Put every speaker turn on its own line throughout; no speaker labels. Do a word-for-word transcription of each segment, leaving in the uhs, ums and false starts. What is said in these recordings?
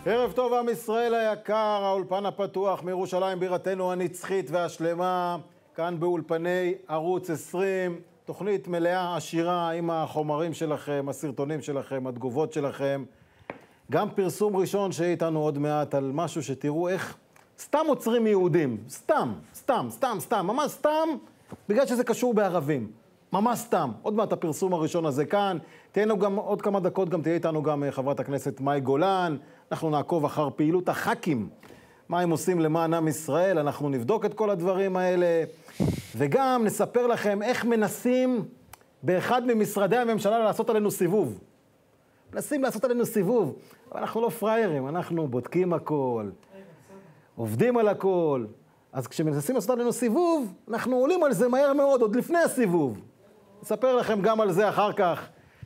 ערב טוב עם ישראל היקר, האולפן הפתוח מירושלים בירתנו הנצחית והשלמה, כאן באולפני ערוץ עשרים, תוכנית מלאה עשירה עם החומרים שלכם, הסרטונים שלכם, התגובות שלכם, גם פרסום ראשון שיהיה איתנו עוד מעט על משהו שתראו איך סתם עוצרים יהודים, סתם, סתם, סתם, סתם, ממש סתם, בגלל שזה קשור בערבים, ממש סתם. עוד מעט הפרסום הראשון הזה כאן, תהיינו גם עוד כמה דקות, גם תהיה איתנו גם חברת הכנסת מאי גולן, אנחנו נעקוב אחר פעילות הח"כים, מה הם עושים למען עם ישראל, אנחנו נבדוק את כל הדברים האלה, וגם נספר לכם איך מנסים באחד ממשרדי הממשלה לעשות עלינו סיבוב. מנסים לעשות עלינו סיבוב, אבל אנחנו לא פריירים, אנחנו בודקים הכל, עובדים על הכל. אז כשמנסים לעשות עלינו סיבוב, אנחנו עולים על זה מהר מאוד, עוד לפני הסיבוב. נספר לכם גם על זה אחר כך.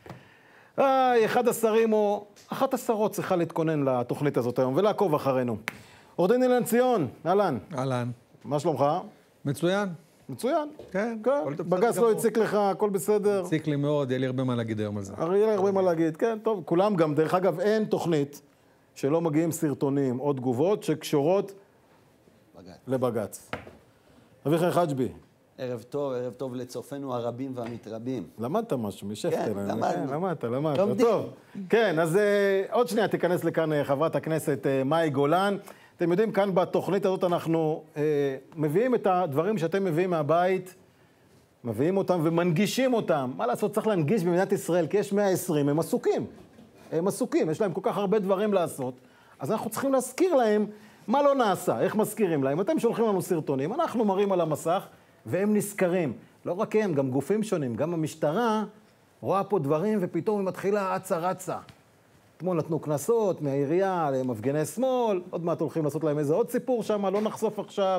איי, אחד השרים או אחת השרות צריכה להתכונן לתוכנית הזאת היום ולעקוב אחרינו. עורך דין אילן ציון, אהלן.
אהלן.
מה שלומך?
מצוין.
מצוין?
כן.
כן. בג"ץ לא הציק לך, הכל בסדר?
הציק לי מאוד, יהיה לי הרבה מה להגיד היום על זה.
יהיה לי הרבה מה להגיד, כן, טוב. כולם גם, דרך אגב, אין תוכנית שלא מגיעים סרטונים או תגובות שקשורות לבג"ץ. אביחי חג'בי.
ערב טוב, ערב טוב לצופנו הרבים והמתרבים.
למדת משהו, משפטל.
כן, למדנו.
למדת, למדת. טוב. כן, אז עוד שנייה תיכנס לכאן חברת הכנסת מאי גולן. אתם יודעים, כאן בתוכנית הזאת אנחנו מביאים את הדברים שאתם מביאים מהבית, מביאים אותם ומנגישים אותם. מה לעשות, צריך להנגיש במדינת ישראל, כי יש מאה ועשרים, הם עסוקים. הם עסוקים, יש להם כל כך הרבה דברים לעשות. אז אנחנו צריכים להזכיר להם מה לא נעשה, איך מזכירים להם. אתם שולחים לנו סרטונים, אנחנו מראים על המסך, והם נזכרים. לא רק הם, גם גופים שונים, גם המשטרה רואה פה דברים, ופתאום היא מתחילה אצה רצה. אתמול נתנו כנסות מהעירייה למפגיני שמאל, עוד מעט הולכים לעשות להם איזה עוד סיפור שם, לא נחשוף עכשיו.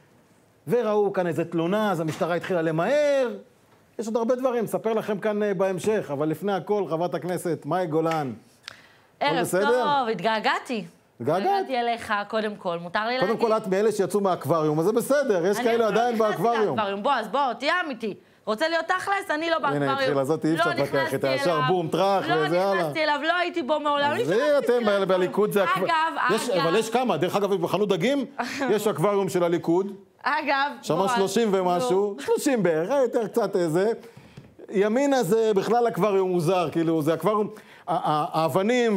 וראו כאן איזה תלונה, אז המשטרה התחילה למהר. יש עוד הרבה דברים, ספר לכם כאן בהמשך, אבל לפני הכל, חברת הכנסת מאי גולן.
ערב טוב, התגעגעתי. התגעגעתי אליך, קודם כל, מותר לי להגיד?
קודם כל, את מאלה שיצאו מהאקווריום, אז זה בסדר, יש כאלה עדיין באקווריום.
בוא, אז בוא, תהיה אמיתי. רוצה להיות תכלס? אני לא באקווריום.
הנה, התחילה, זאת אי אפשר לקח את הישר בום, טרח וזה הלאה.
לא נכנסתי אליו, לא הייתי בו מעולם.
אז זה אתם בליכוד זה אקווריום.
אגב, אגב.
אבל יש כמה, דרך אגב, בחנות דגים, יש אקווריום של הליכוד.
אגב,
שמה שלושים ומשהו, שלושים בערך, יותר קצת איזה. ימינה זה בכלל אקווריום מוזר, כאילו, זה אקווריום, האבנים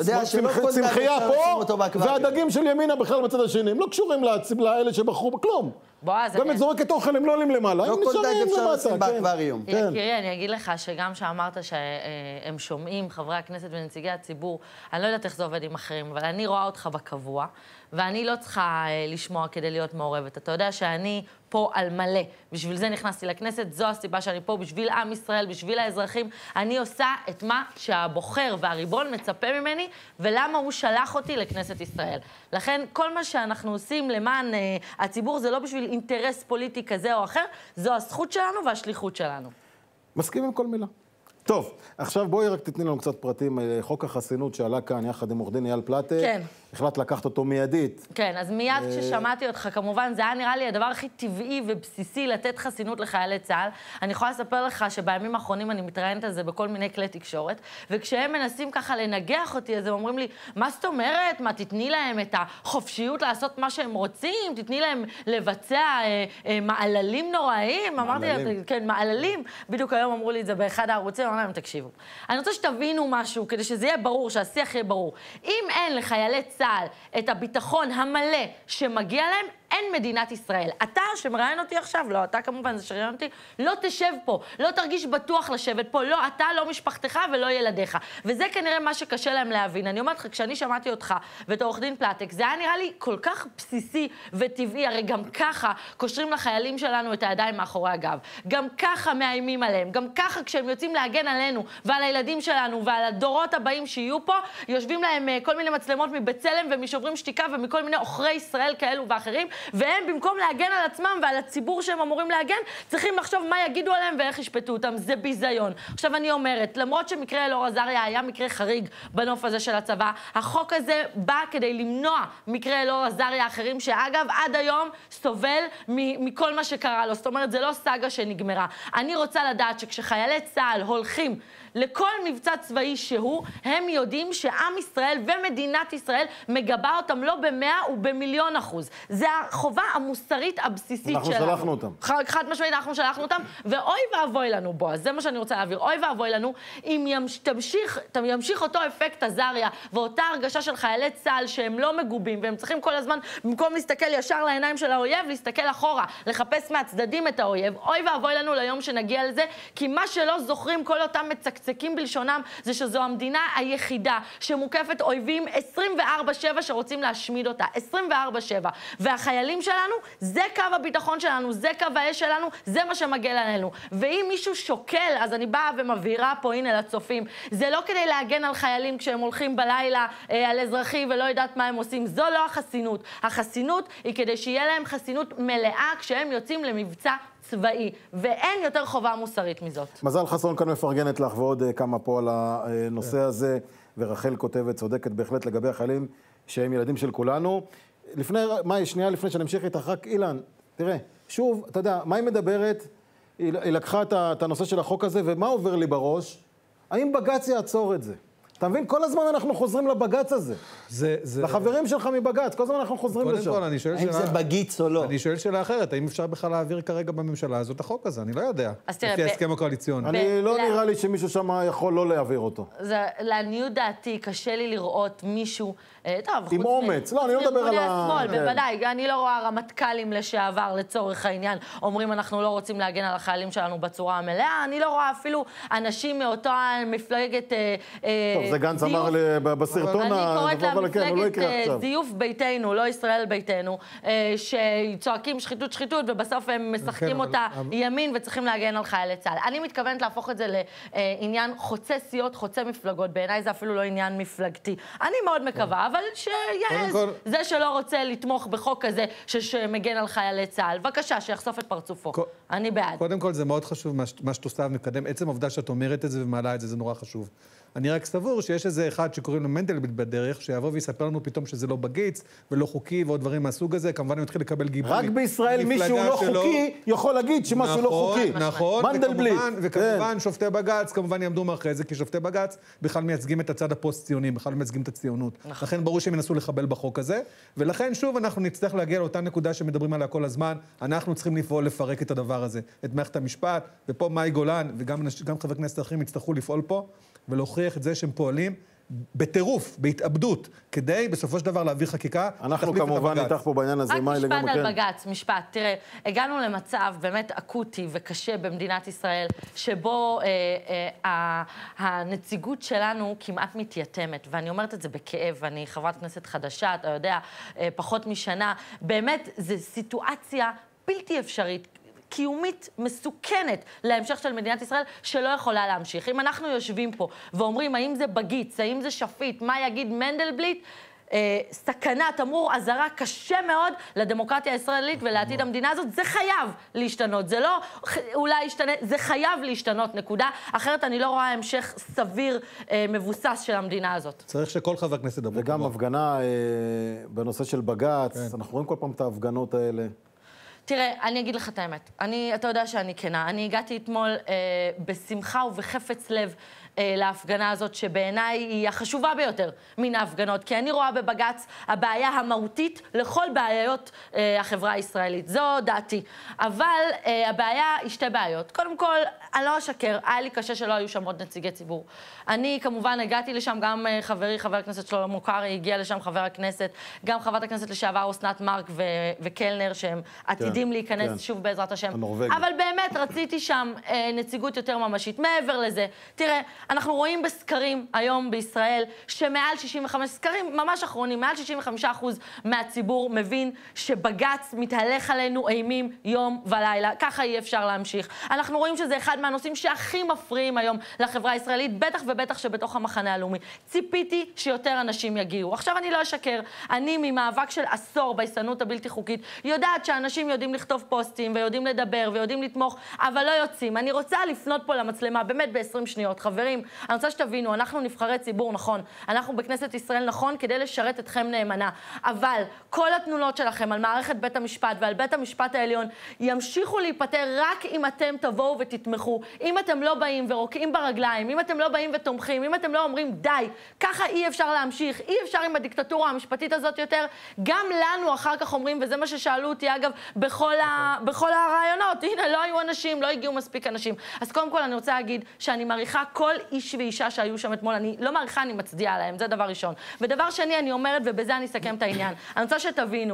והצמחייה פה, והדגים של ימינה בכלל בצד השני, הם לא קשורים לאלה שבחרו בכלום. גם את זורקת אוכל, הם לא עולים למעלה,
לא כל דג אפשר לשים באקווריום.
יקירי, אני אגיד לך שגם שאמרת שהם שומעים, חברי הכנסת ונציגי הציבור, אני לא יודעת איך זה עובד עם אחרים, אבל אני רואה אותך בקבוע, ואני לא צריכה לשמוע כדי להיות מעורבת. אתה יודע שאני פה על מלא. בשביל זה נכנסתי לכנסת, זו הסיבה שאני פה, בשביל עם ישראל, בשביל האזרחים. אני עושה את מה שהבוחר והריבון מצפה ממני, ולמה הוא שלח אותי לכנסת ישראל. לכן, כל מה שאנחנו עושים למען אה, הציבור, זה לא בשביל אינטרס פוליטי כזה או אחר, זו הזכות שלנו והשליחות שלנו.
מסכים עם כל מילה. טוב, עכשיו בואי רק תתני לנו קצת פרטים על חוק החסינות שעלה כאן יחד עם עורך דין אייל פלטה.
כן.
החלטת לקחת אותו מיידית.
כן, אז מיד כששמעתי אותך, כמובן, זה היה נראה לי הדבר הכי טבעי ובסיסי לתת חסינות לחיילי צה"ל. אני יכולה לספר לך שבימים האחרונים אני מתראיינת על זה בכל מיני כלי תקשורת, וכשהם מנסים ככה לנגח אותי, אז הם אומרים לי, מה זאת אומרת? מה, תתני להם את החופשיות לעשות מה שהם רוצים? תתני להם לבצע אה, אה, מעללים נוראיים? אמרתי להם, כן, מעללים. בדיוק היום אמרו לי את זה באחד הערוצים, אמרו להם, תקשיבו. אני רוצה שתבינו משהו, כדי שזה יהיה ברור, שהשיח יהיה ברור. אם אין לחיילי צה"ל את הביטחון המלא שמגיע להם, אין מדינת ישראל. אתה שמראיין אותי עכשיו, לא, אתה כמובן זה שראיין אותי, לא תשב פה, לא תרגיש בטוח לשבת פה, לא, אתה, לא משפחתך ולא ילדיך. וזה כנראה מה שקשה להם להבין. אני אומרת לך, כשאני שמעתי אותך ואת עורך דין פלטק, זה היה נראה לי כל כך בסיסי וטבעי, הרי גם ככה קושרים לחיילים שלנו את הידיים מאחורי הגב. גם ככה מאיימים עליהם, גם ככה כשהם יוצאים להגן עלינו ועל הילדים שלנו ועל הדורות הבאים שיהיו פה, יושבים להם כל מיני מצלמות מבצלם ומשוברים שתיקה ומכל מיני עוכרי ישראל כאלו ואחרים, והם במקום להגן על עצמם ועל הציבור שהם אמורים להגן, צריכים לחשוב מה יגידו עליהם ואיך ישפטו אותם. זה ביזיון. עכשיו אני אומרת, למרות שמקרה אלאור עזריה היה מקרה חריג בנוף הזה של הצבא, החוק הזה בא כדי למנוע מקרה אלאור עזריה אחרים, שאגב עד היום סובל מכל מה שקרה לו. זאת אומרת, זה לא סאגה שנגמרה. אני רוצה לדעת שכשחיילי צה"ל הולכים לכל מבצע צבאי שהוא, הם יודעים שעם ישראל ומדינת ישראל מגבה אותם לא במאה ובמיליון אחוז. זה החובה המוסרית הבסיסית שלנו.
אנחנו שלחנו אותם.
חד משמעית, אנחנו שלחנו אותם, ואוי ואבוי לנו, בועז, זה מה שאני רוצה להעביר, אוי ואבוי לנו, אם ימש, תמשיך, ימשיך אותו אפקט הזריה, ואותה הרגשה של חיילי צה"ל שהם לא מגובים, והם צריכים כל הזמן, במקום להסתכל ישר לעיניים של האויב, להסתכל אחורה, לחפש מהצדדים את האויב, אוי ואבוי לנו ליום שנגיע לזה, כי מה שלא זוכרים כל אותם מצקצקים בלשונם, זה שזו המדינה היחידה שמוקפת אויבים עשרים וארבע שבע שרוצים להשמיד אותה, עשרים וארבע שבע. והחיילים שלנו, זה קו הביטחון שלנו, זה קו האש שלנו, זה מה שמגן עלינו. ואם מישהו שוקל, אז אני באה ומבהירה פה, הנה לצופים, זה לא כדי להגן על חיילים כשהם הולכים בלילה אה, על אזרחי ולא יודעת מה הם עושים, זו לא החסינות. החסינות היא כדי שיהיה להם חסינות מלאה כשהם יוצאים למבצע צבאי, ואין יותר חובה מוסרית מזאת.
מזל חסון כאן מפרגנת לך ועוד כמה פה על הנושא הזה, ורחל כותבת, צודקת בהחלט לגבי החיילים שהם ילדים של כולנו. לפני, מה, שנייה לפני שנמשיך איתך, רק אילן, תראה, שוב, אתה יודע, מה היא מדברת? היא, היא לקחה את הנושא של החוק הזה, ומה עובר לי בראש? האם בג"ץ יעצור את זה? אתה מבין? כל הזמן אנחנו חוזרים לבג"ץ הזה.
זה, זה...
לחברים שלך מבג"ץ, כל הזמן אנחנו חוזרים לשם.
קודם כל, אני שואל
האם
שאלה...
זה בגיץ או לא?
אני שואל שאלה אחרת, האם אפשר בכלל להעביר כרגע בממשלה הזאת החוק הזה? אני לא יודע.
אז תראה,
לפי
ב-
ההסכם הקואליציוני.
אני לא
ב-
נראה לי שמישהו שם יכול לא להעביר אותו.
זה, לעניות דעתי, קשה לי לראות מישהו, אה, טוב,
עם
חוץ
אומץ.
מ-
לא, אני לא
חוץ
מדבר על
מארגוני
ה-
השמאל,
כן.
בוודאי. אני לא רואה רמטכ"לים לשעבר, לצורך העניין, אומרים אנחנו לא רוצים להגן על החיילים שלנו בצורה המלאה. אני לא רואה אפילו אנשים מאותה מפלגת... אה,
טוב, זה גנץ
זיוף.
אמר לי בסרטון,
אני קוראת לה
אבל כן, הוא לא יקרה
מפלגת
עכשיו.
זיוף ביתנו, לא ישראל ביתנו, אה, שצועקים שחיתות שחיתות, ובסוף הם משחקים
כן, אבל-
אותה
אבל-
ימין וצריכים להגן על חיילי צה"ל. אני מתכוונת להפוך את זה לעניין חוצה סיעות, חוצה מפלגות. בעיניי זה אפילו לא עניין מפלגתי. אני מאוד מקווה, אבל שיעז
כל-
זה שלא רוצה לתמוך בחוק כזה שמגן על חיילי צה"ל. בבקשה, שיחשוף את פרצופו.
כל-
אני בעד.
קודם כל, זה מאוד חשוב מה, ש- מה שאת עושה ומקדם. עצם העובדה שאת אומרת את זה ומעלה את זה, זה נורא חשוב. אני רק סבור שיש איזה אחד שקוראים לו מנדלבליט בדרך, שיבוא ויספר לנו פתאום שזה לא בגיץ ולא חוקי ועוד דברים מהסוג הזה, כמובן הוא מתחיל לקבל גיבוי.
רק בישראל מישהו
מפלגה
לא
שלו.
חוקי יכול להגיד שמשהו לא
נכון,
חוקי.
נכון,
מנדלבליט.
וכמובן, וכמובן שופטי בג"ץ כמובן יעמדו מאחורי זה, כי שופטי בג"ץ בכלל מייצגים את הצד הפוסט-ציוני, בכלל מייצגים את הציונות. לכן ברור שהם ינסו לחבל בחוק הזה, ולכן שוב אנחנו נצטרך להגיע לאותה נקודה שמדברים עליה כל הזמן, אנחנו צריכים לפעול לפרק את הדבר הזה, את מערכת המשפט, ופה מאי גולן וגם גם חברי כנסת אחרים יצטרכו לפעול פה, ולהוכיח את זה שהם פועלים בטירוף, בהתאבדות, כדי בסופו של דבר להעביר חקיקה.
אנחנו
תחליף את
כמובן
הבג"ץ.
איתך פה בעניין הזה,
רק
מאי
משפט
לגמרי,
על
כן.
בג"ץ, משפט. תראה, הגענו למצב באמת אקוטי וקשה במדינת ישראל, שבו אה, אה, הנציגות שלנו כמעט מתייתמת, ואני אומרת את זה בכאב, אני חברת כנסת חדשה, אתה יודע, אה, פחות משנה. באמת, זו סיטואציה בלתי אפשרית. קיומית מסוכנת להמשך של מדינת ישראל שלא יכולה להמשיך. אם אנחנו יושבים פה ואומרים האם זה בגיץ, האם זה שפיט, מה יגיד מנדלבליט, אה, סכנה, תמרור, אזהרה קשה מאוד לדמוקרטיה הישראלית ולעתיד המדינה הזאת, זה חייב להשתנות. זה לא אולי ישתנה, זה חייב להשתנות, נקודה. אחרת אני לא רואה המשך סביר, אה, מבוסס של המדינה הזאת.
צריך שכל חבר כנסת ידברו.
וגם
כמוהו.
הפגנה אה, בנושא של בג"ץ,
כן.
אנחנו רואים כל פעם את ההפגנות האלה.
תראה, אני אגיד לך את האמת. אני, אתה יודע שאני כנה. אני הגעתי אתמול אה, בשמחה ובחפץ לב אה, להפגנה הזאת, שבעיניי היא החשובה ביותר מן ההפגנות, כי אני רואה בבג"ץ הבעיה המהותית לכל בעיות אה, החברה הישראלית. זו דעתי. אבל אה, הבעיה היא שתי בעיות. קודם כל, אני לא אשקר, היה לי קשה שלא היו שם עוד נציגי ציבור. אני כמובן הגעתי לשם, גם אה, חברי חבר הכנסת שלמה קרעי, הגיע לשם חבר הכנסת, גם חברת הכנסת לשעבר אסנת מארק ו- וקלנר, שהם עתידים להיכנס
כן.
שוב בעזרת השם.
הנורווגי.
אבל באמת רציתי שם אה, נציגות יותר ממשית. מעבר לזה, תראה, אנחנו רואים בסקרים היום בישראל, שמעל שישים וחמישה סקרים ממש אחרונים, מעל שישים וחמישה אחוז מהציבור מבין שבג"ץ מתהלך עלינו אימים יום ולילה. ככה אי אפשר להמשיך. אנחנו רואים שזה אחד מהנושאים שהכי מפריעים היום לחברה הישראלית, בטח ובטח שבתוך המחנה הלאומי. ציפיתי שיותר אנשים יגיעו. עכשיו אני לא אשקר, אני ממאבק של עשור בהסתננות הבלתי חוקית, יודעת שאנשים יודעים לכתוב פוסטים ויודעים לדבר ויודעים לתמוך, אבל לא יוצאים. אני רוצה לפנות פה למצלמה, באמת ב-עשרים שניות. חברים, חברים, אני רוצה שתבינו, אנחנו נבחרי ציבור, נכון. אנחנו בכנסת ישראל, נכון, כדי לשרת אתכם נאמנה. אבל כל התנונות שלכם על מערכת בית המשפט ועל בית המשפט העליון ימשיכו להיפטר רק אם אתם תבואו ותתמכו. אם אתם לא באים ורוקעים ברגליים, אם אתם לא באים ותומכים, אם אתם לא אומרים די, ככה אי אפשר להמשיך, אי אפשר עם הדיקטטורה המשפטית הזאת יותר. גם לנו אחר כך אומרים, וזה מה ששאלו אותי אגב בכל, ה... בכל הרעיונות, הנה לא היו אנשים, לא הגיעו מספיק אנשים. אז קודם כל אני רוצה להגיד שאני מעריכה כל איש ואישה שהיו שם אתמול, אני לא מעריכה, אני מצדיעה עליהם, זה דבר ראשון. ודבר שני אני אומרת, ובזה אני אסכם את העניין, אני רוצה שתבינו,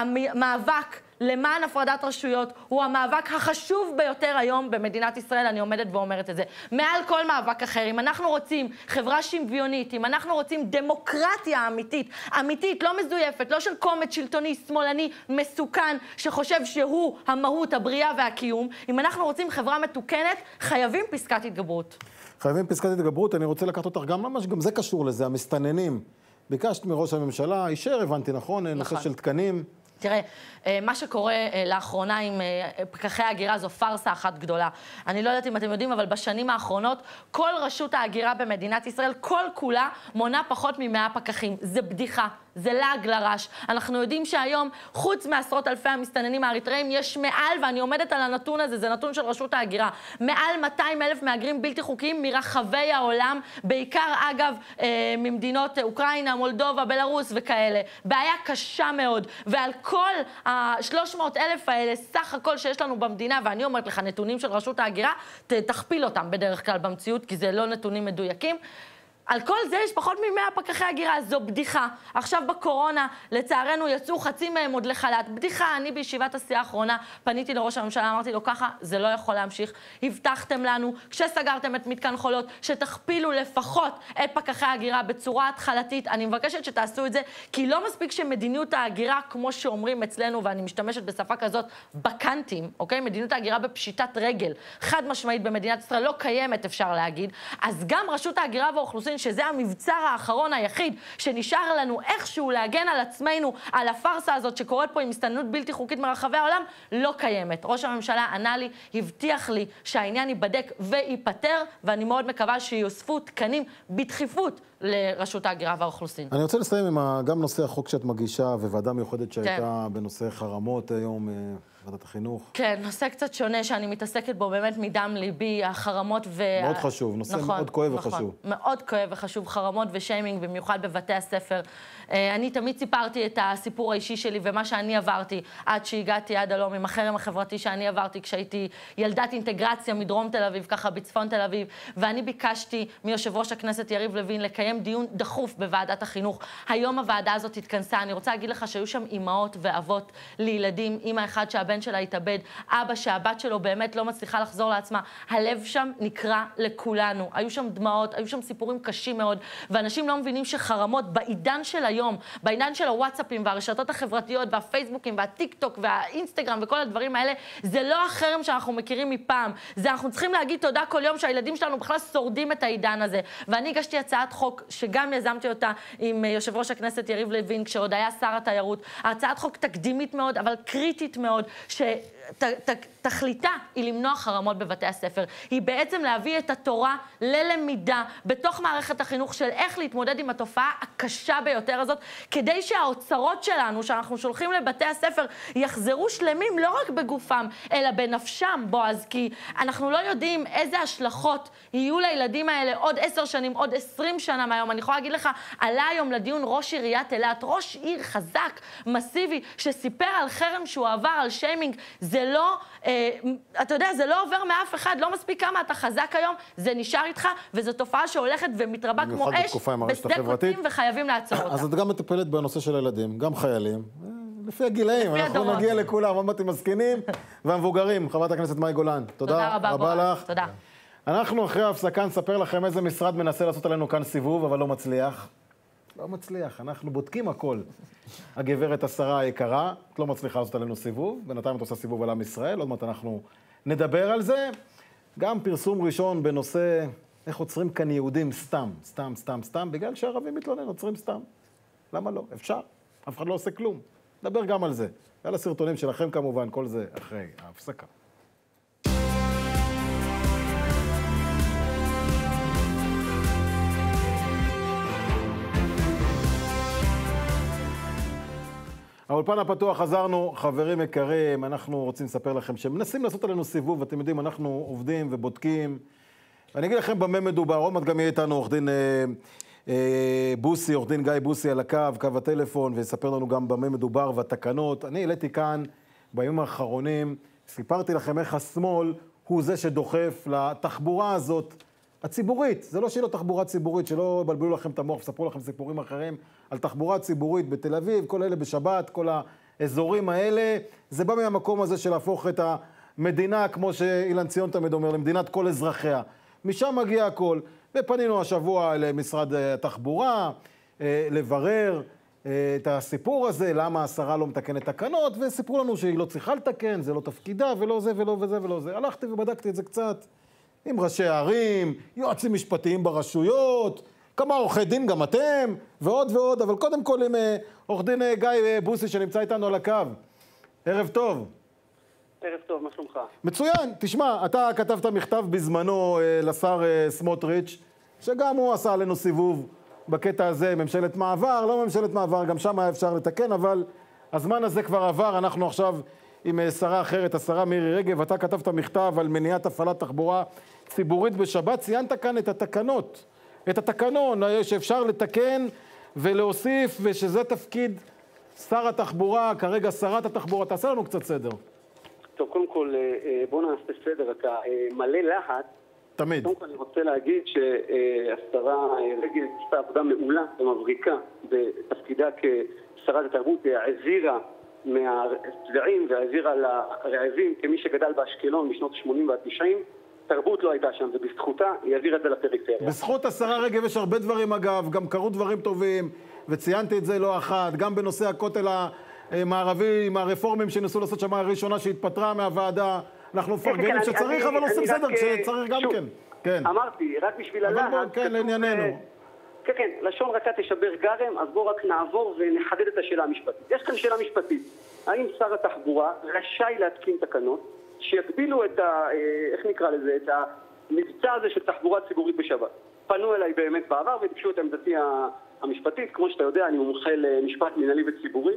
המאבק למען הפרדת רשויות הוא המאבק החשוב ביותר היום במדינת ישראל, אני עומדת ואומרת את זה. מעל כל מאבק אחר, אם אנחנו רוצים חברה שוויונית, אם אנחנו רוצים דמוקרטיה אמיתית, אמיתית, לא מזויפת, לא של קומץ שלטוני, שמאלני, מסוכן, שחושב שהוא המהות, הבריאה והקיום, אם אנחנו רוצים חברה מתוקנת, חייבים פסקת התגברות.
חייבים פסקת התגברות, אני רוצה לקחת אותך גם ממש, גם זה קשור לזה, המסתננים. ביקשת מראש הממשלה, אישר, הבנתי, נכון? נושא של תקנים.
תראה, מה שקורה לאחרונה עם פקחי ההגירה זו פרסה אחת גדולה. אני לא יודעת אם אתם יודעים, אבל בשנים האחרונות, כל רשות ההגירה במדינת ישראל, כל כולה מונה פחות ממאה פקחים. זה בדיחה. זה לעג לרש. אנחנו יודעים שהיום, חוץ מעשרות אלפי המסתננים האריתראים, יש מעל, ואני עומדת על הנתון הזה, זה נתון של רשות ההגירה, מעל מאתיים אלף מהגרים בלתי חוקיים מרחבי העולם, בעיקר אגב ממדינות אוקראינה, מולדובה, בלרוס וכאלה. בעיה קשה מאוד, ועל כל ה-שלוש מאות אלף האלה, סך הכל שיש לנו במדינה, ואני אומרת לך, נתונים של רשות ההגירה, תכפיל אותם בדרך כלל במציאות, כי זה לא נתונים מדויקים. על כל זה יש פחות ממאה פקחי הגירה, זו בדיחה. עכשיו בקורונה, לצערנו, יצאו חצי מהם עוד לחל"ת. בדיחה, אני בישיבת הסיעה האחרונה פניתי לראש הממשלה, אמרתי לו ככה, זה לא יכול להמשיך. הבטחתם לנו, כשסגרתם את מתקן חולות, שתכפילו לפחות את פקחי ההגירה בצורה התחלתית. אני מבקשת שתעשו את זה, כי לא מספיק שמדיניות ההגירה, כמו שאומרים אצלנו, ואני משתמשת בשפה כזאת, בקנטים, אוקיי? מדיניות ההגירה בפשיטת רגל, חד משמעית במדינת ישראל, לא קיימת, אפשר להגיד. אז גם רשות ההגירה והאוכלוסין, שזה המבצר האחרון היחיד שנשאר לנו איכשהו להגן על עצמנו, על הפרסה הזאת שקורית פה עם הסתננות בלתי חוקית מרחבי העולם, לא קיימת. ראש הממשלה ענה לי, הבטיח לי שהעניין ייבדק וייפטר, ואני מאוד מקווה שיוספו תקנים בדחיפות לרשות ההגירה והאוכלוסין.
אני רוצה לסיים עם גם נושא החוק שאת מגישה, וועדה מיוחדת שהייתה בנושא חרמות היום, ועדת החינוך.
כן, נושא קצת שונה שאני מתעסקת בו באמת מדם ליבי, החרמות ו...
מאוד חשוב, נושא מאוד כואב וחשוב.
מאוד כואב וחשוב, חרמות ושיימינג, במיוחד בבתי הספר. אני תמיד סיפרתי את הסיפור האישי שלי ומה שאני עברתי עד שהגעתי עד הלום עם החרם החברתי שאני עברתי כשהייתי ילדת אינטגרציה מדרום תל אביב, ככה בצפון תל אביב, ואני ביקשתי מיושב ראש הכנסת יריב לוין לקיים דיון דחוף בוועדת החינוך. היום הוועדה הזאת התכנסה, אני רוצה להגיד לך שהיו שם אימהות ואבות לילדים, אימא אחד שהבן שלה התאבד, אבא שהבת שלו באמת לא מצליחה לחזור לעצמה, הלב שם נקרא לכולנו, היו שם דמעות, היו שם סיפורים קשים מאוד, ואנשים לא מבינים שחרמות בעידן של היום, בעידן של הוואטסאפים והרשתות החברתיות והפייסבוקים והטיק טוק והאינסטגרם וכל הדברים האלה, זה לא החרם שאנחנו מכירים מפעם, זה אנחנו צריכים להגיד תודה כל יום שהילדים שלנו בכלל שורדים את העידן הזה. ואני הגשתי הצעת חוק שגם יזמתי אותה עם יושב ראש הכנסת יריב לוין, כשעוד היה שר התיירות, הצעת חוק תקדימית מאוד, אבל קריטית מאוד, שתכליתה היא למנוע חרמות בבתי הספר. היא בעצם להביא את התורה ללמידה בתוך מערכת החינוך של איך להתמודד עם התופעה הקשה ביותר הזאת, כדי שהאוצרות שלנו, שאנחנו שולחים לבתי הספר, יחזרו שלמים לא רק בגופם, אלא בנפשם, בועז, כי אנחנו לא יודעים איזה השלכות יהיו לילדים האלה עוד עשר שנים, עוד עשרים שנה מהיום. אני יכולה להגיד לך, עלה היום לדיון ראש עיריית אילת, ראש עיר חזק, מסיבי, שסיפר על חרם שהוא עבר, על שיימינג. זה לא, אה, אתה יודע, זה לא עובר מאף אחד, לא מספיק כמה אתה חזק היום, זה נשאר איתך, וזו תופעה שהולכת ומתרבה כמו אש, בשדה קוטים, וחייבים לעצור אותה.
אז את גם מטפלת בנושא של הילדים, גם חיילים, לפי הגילאים,
לפי
אנחנו נגיע לכולם, עוד מעט עם הזקנים והמבוגרים. חברת הכנסת מאי גולן, תודה,
תודה רבה,
רבה לך.
תודה.
אנחנו אחרי ההפסקה נספר לכם איזה משרד מנסה לעשות עלינו כאן סיבוב, אבל לא מצליח. לא מצליח, אנחנו בודקים הכל. הגברת השרה היקרה, את לא מצליחה לעשות עלינו סיבוב, בינתיים את עושה סיבוב על עם ישראל, עוד מעט אנחנו נדבר על זה. גם פרסום ראשון בנושא איך עוצרים כאן יהודים סתם, סתם, סתם, סתם, בגלל שהערבים מתלונן, עוצרים סתם. למה לא? אפשר, אף אחד לא עושה כלום. נדבר גם על זה. ועל הסרטונים שלכם כמובן, כל זה אחרי ההפסקה. האולפן הפתוח חזרנו, חברים יקרים, אנחנו רוצים לספר לכם שמנסים לעשות עלינו סיבוב, אתם יודעים, אנחנו עובדים ובודקים. אני אגיד לכם במה מדובר, עוד מעט גם יהיה איתנו עורך דין אה, אה, בוסי, עורך דין גיא בוסי על הקו, קו הטלפון, ויספר לנו גם במה מדובר והתקנות. אני העליתי כאן בימים האחרונים, סיפרתי לכם איך השמאל הוא זה שדוחף לתחבורה הזאת, הציבורית. זה לא שהיא לא תחבורה ציבורית, שלא בלבלו לכם את המוח, ספרו לכם סיפורים אחרים על תחבורה ציבורית בתל אביב, כל אלה בשבת, כל האזורים האלה. זה בא מהמקום הזה של להפוך את המדינה, כמו שאילן ציון תמיד אומר, למדינת כל אזרחיה. משם מגיע הכל. ופנינו השבוע למשרד התחבורה, לברר את הסיפור הזה, למה השרה לא מתקנת תקנות, וסיפרו לנו שהיא לא צריכה לתקן, זה לא תפקידה, ולא זה ולא וזה ולא זה. הלכתי ובדקתי את זה קצת עם ראשי הערים, יועצים משפטיים ברשויות, כמה עורכי דין גם אתם, ועוד ועוד, אבל קודם כל עם עורך דין גיא בוסי שנמצא איתנו על הקו. ערב טוב.
ערב טוב, מה שלומך?
מצוין. תשמע, אתה כתבת מכתב בזמנו לשר סמוטריץ', שגם הוא עשה עלינו סיבוב בקטע הזה, ממשלת מעבר, לא ממשלת מעבר, גם שם היה אפשר לתקן, אבל הזמן הזה כבר עבר, אנחנו עכשיו עם שרה אחרת, השרה מירי רגב, אתה כתבת מכתב על מניעת הפעלת תחבורה ציבורית בשבת, ציינת כאן את התקנות, את התקנון שאפשר לתקן ולהוסיף, ושזה תפקיד שר התחבורה, כרגע שרת התחבורה, תעשה לנו קצת סדר.
טוב, קודם כל, בוא נעשה סדר, אתה מלא לחץ.
תמיד.
קודם כל אני רוצה להגיד שהשרה רגב עשתה עבודה מעולה ומבריקה בתפקידה כשרת התרבות, העבירה מהצבעים והעבירה לרעבים כמי שגדל באשקלון משנות ה-שמונים וה-תשעים. תרבות לא הייתה שם, ובזכותה היא העבירה את זה לפריפריה.
בזכות השרה רגב יש הרבה דברים אגב, גם קרו דברים טובים, וציינתי את זה לא אחת, גם בנושא הכותל המערבי, עם הרפורמים שניסו לעשות שם הראשונה שהתפטרה מהוועדה, אנחנו מפרגנים שצריך, אבל עושים סדר כשצריך גם כן.
אמרתי, רק בשביל הלהט.
אבל בואו, כן, לענייננו.
כן, כן, לשון רכה תשבר גרם, אז בואו רק נעבור ונחדד את השאלה המשפטית. יש כאן שאלה משפטית. האם שר התחבורה רשאי להתקין תקנות שיגבילו את ה... איך נקרא לזה? את המבצע הזה של תחבורה ציבורית בשבת? פנו אליי באמת בעבר וביקשו את עמדתי המשפטית. כמו שאתה יודע, אני מומחה למשפט מנהלי וציבורי.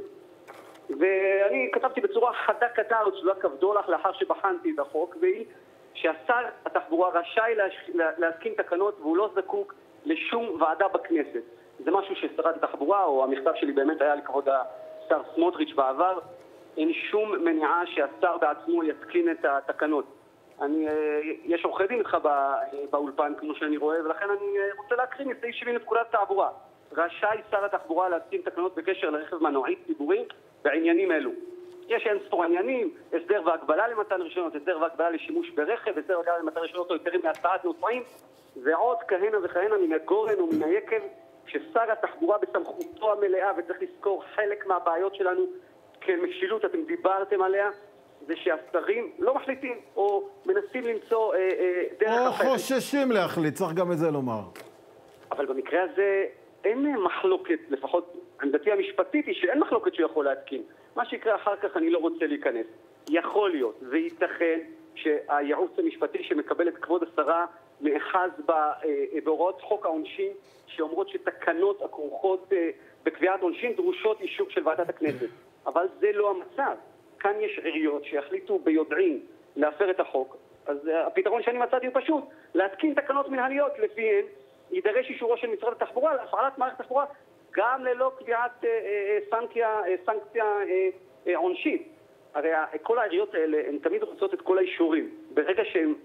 ואני כתבתי בצורה חדה קטה וצלולה כבדולח לאחר שבחנתי את החוק, והיא שהשר התחבורה רשאי להתקין תקנות והוא לא זקוק לשום ועדה בכנסת. זה משהו ששרת התחבורה, או המכתב שלי באמת היה לכבוד השר סמוטריץ' בעבר, אין שום מניעה שהשר בעצמו יתקין את התקנות. אני, יש עורכי דין איתך באולפן כמו שאני רואה, ולכן אני רוצה להקריא מסעיף שבעים לפקודת התעבורה. רשאי שר התחבורה להתקין תקנות בקשר לרכב מנועי ציבורי בעניינים אלו. יש אין ספור עניינים, הסדר והגבלה למתן רישיונות, הסדר והגבלה לשימוש ברכב, הסדר והגבלה למתן רישיונות או היתרים להסעת נוסעים, ועוד כהנה וכהנה מן הגורן ומן היקב, ששר התחבורה בסמכותו המלאה, וצריך לזכור חלק מהבעיות שלנו כמשילות, אתם דיברתם עליה, זה שהשרים לא מחליטים, או מנסים למצוא אה, אה, דרך אחרת.
או חוששים להחליט, צריך גם את זה לומר.
אבל במקרה הזה אין מחלוקת, לפחות עמדתי המשפטית היא שאין מחלוקת שהוא יכול להתקין. מה שיקרה אחר כך אני לא רוצה להיכנס. יכול להיות, זה ייתכן שהייעוץ המשפטי שמקבל את כבוד השרה מאחז בהוראות חוק העונשין שאומרות שתקנות הכרוכות בקביעת עונשין דרושות אישור של ועדת הכנסת. אבל זה לא המצב. כאן יש עיריות שיחליטו ביודעין להפר את החוק. אז הפתרון שאני מצאתי הוא פשוט, להתקין תקנות מנהליות לפיהן יידרש אישורו של משרד התחבורה להפעלת מערכת התחבורה גם ללא קביעת סנקציה, סנקציה עונשית. הרי כל העיריות האלה הן תמיד רוצות את כל האישורים. ברגע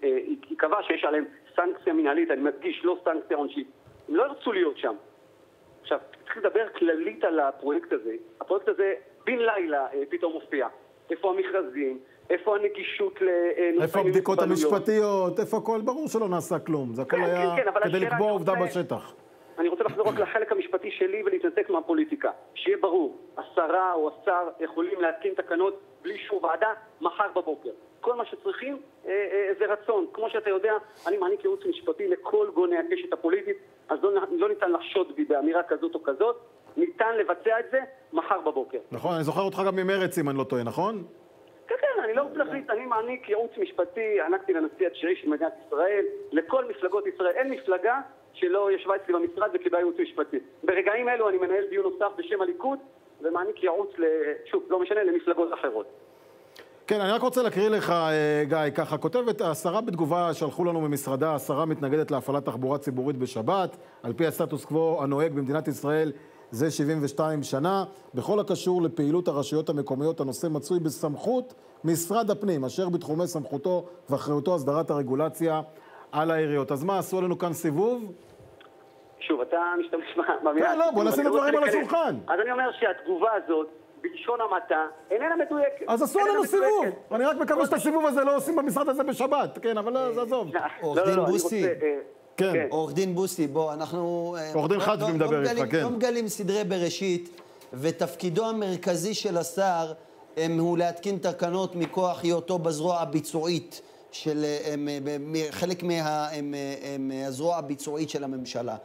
שיקבע שיש עליהם סנקציה מנהלית, אני מדגיש לא סנקציה עונשית, הם לא ירצו להיות שם. עכשיו, צריך לדבר כללית על הפרויקט הזה. הפרויקט הזה בן לילה פתאום מופיע. איפה המכרזים, איפה הנגישות לנוסעים?
איפה הבדיקות המשפטיות, איפה הכל? ברור שלא נעשה כלום. זה הכל היה כדי לקבוע עובדה בשטח.
אני רוצה לחזור רק לחלק המשפטי שלי ולהתנתק מהפוליטיקה. שיהיה ברור, השרה או השר יכולים להתקין תקנות בלי שום ועדה מחר בבוקר. כל מה שצריכים אה, אה, זה רצון. כמו שאתה יודע, אני מעניק ייעוץ משפטי לכל גוני הקשת הפוליטית, אז לא, לא ניתן לחשוד בי באמירה כזאת או כזאת, ניתן לבצע את זה מחר בבוקר.
נכון, אני זוכר אותך גם ממרץ אם אני לא טועה, נכון?
כן, כן, אני לא רוצה להחליט, אני מעניק ייעוץ משפטי, הענקתי לנשיא התשיעי של מדינת ישראל, לכל מפלגות ישראל, אין מפלגה שלא ישבה אצלי במשרד וקיבלה ייעוץ משפטי. ברגעים אלו אני מנהל דיון נוסף בשם הליכוד, ומעניק ייעוץ, שוב, לא משנה, למפלגות אחרות.
כן, אני רק רוצה להקריא לך, גיא, ככה, כותבת, השרה בתגובה שלחו לנו ממשרדה, השרה מתנגדת להפעלת תחבורה ציבורית בשבת, על פי הסטטוס קוו הנוהג במדינת ישראל זה שבעים ושתיים שנה. בכל הקשור לפעילות הרשויות המקומיות, הנושא מצוי בסמכות משרד הפנים, אשר בתחומי סמכותו ואחריותו הסדרת הרגולציה על העיריות. אז מה, עשו לנו כאן סיבוב?
שוב, אתה משתמש במילה...
לא, לא, בוא נשים את הדברים על השולחן.
אז אני אומר שהתגובה הזאת, בלשון המעטה, איננה מדויקת.
אז עשו לנו סיבוב. אני רק מקווה שאת הסיבוב הזה לא עושים במשרד הזה בשבת. כן, אבל זה עזוב.
עורך דין בוסי.
כן.
עורך דין בוסי, בוא, אנחנו...
עורך דין חג'בי מדבר איתך, כן.
לא מגלים סדרי בראשית, ותפקידו המרכזי של השר הוא להתקין תקנות מכוח היותו בזרוע הביצועית, של חלק מהזרוע הביצועית של הממשלה.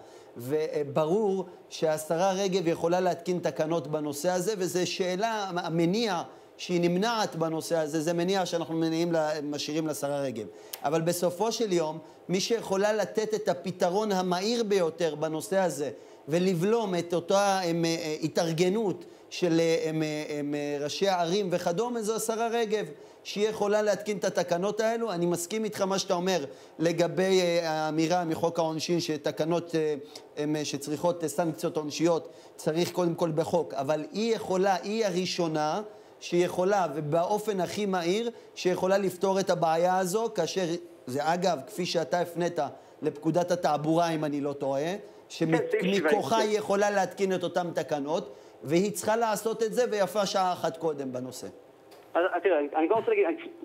וברור שהשרה רגב יכולה להתקין תקנות בנושא הזה, וזו שאלה, המניע שהיא נמנעת בנושא הזה, זה מניע שאנחנו מניעים, משאירים לשרה רגב. אבל בסופו של יום, מי שיכולה לתת את הפתרון המהיר ביותר בנושא הזה, ולבלום את אותה הם, התארגנות של הם, הם, ראשי הערים וכדומה, זו השרה רגב, שהיא יכולה להתקין את התקנות האלו. אני מסכים איתך מה שאתה אומר לגבי האמירה מחוק העונשין, שתקנות הם, שצריכות סנקציות עונשיות צריך קודם כל בחוק, אבל היא יכולה, היא הראשונה שהיא יכולה, ובאופן הכי מהיר, שיכולה לפתור את הבעיה הזו, כאשר, זה אגב, כפי שאתה הפנית לפקודת התעבורה, אם אני לא טועה, שמכוחה היא יכולה להתקין את אותם תקנות, והיא צריכה לעשות את זה, ויפה שעה אחת קודם בנושא.
אז תראה, אני גם רוצה להגיד,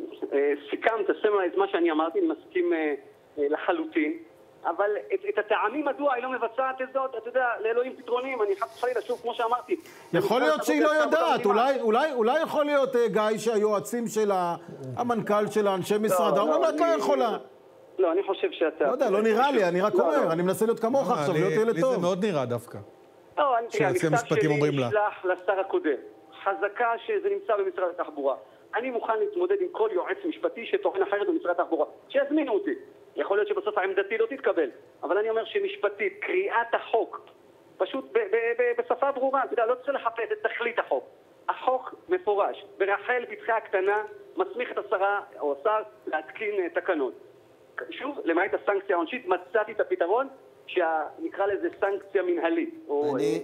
סיכמת, סמא, את מה שאני אמרתי, אני מסכים לחלוטין, אבל את, את הטעמים מדוע היא לא מבצעת את זאת, אתה יודע, לאלוהים פתרונים, אני חייב חלילה, שוב, כמו שאמרתי.
יכול להיות שהיא לא יודעת, אולי, אולי, אולי יכול להיות, גיא, שהיועצים שלה, המנכ"ל שלה, אנשי משרד, אומרים לה, את לא יכולה.
לא, אני חושב שאתה...
לא יודע, לא נראה לי, אני רק אומר, אני מנסה להיות כמוך עכשיו, להיות ילד טוב.
לי זה מאוד נראה דווקא.
לא, אני תראה, המכתב שלי נשלח לשר הקודם. חזקה שזה נמצא במשרד התחבורה. אני מוכן להתמודד עם כל יועץ משפטי שטוען אחרת במשרד התחבורה. שיזמינו אותי. יכול להיות שבסוף העמדתי לא תתקבל. אבל אני אומר שמשפטית, קריאת החוק, פשוט בשפה ברורה, אתה יודע, לא צריך לחפש את תכלית החוק. החוק מפורש. ברחל בתך הקטנה מסמיך את השרה או השר להתקין תקנות. שוב, למעט הסנקציה העונשית, מצאתי את הפתרון שנקרא לזה סנקציה מנהלית.
אני...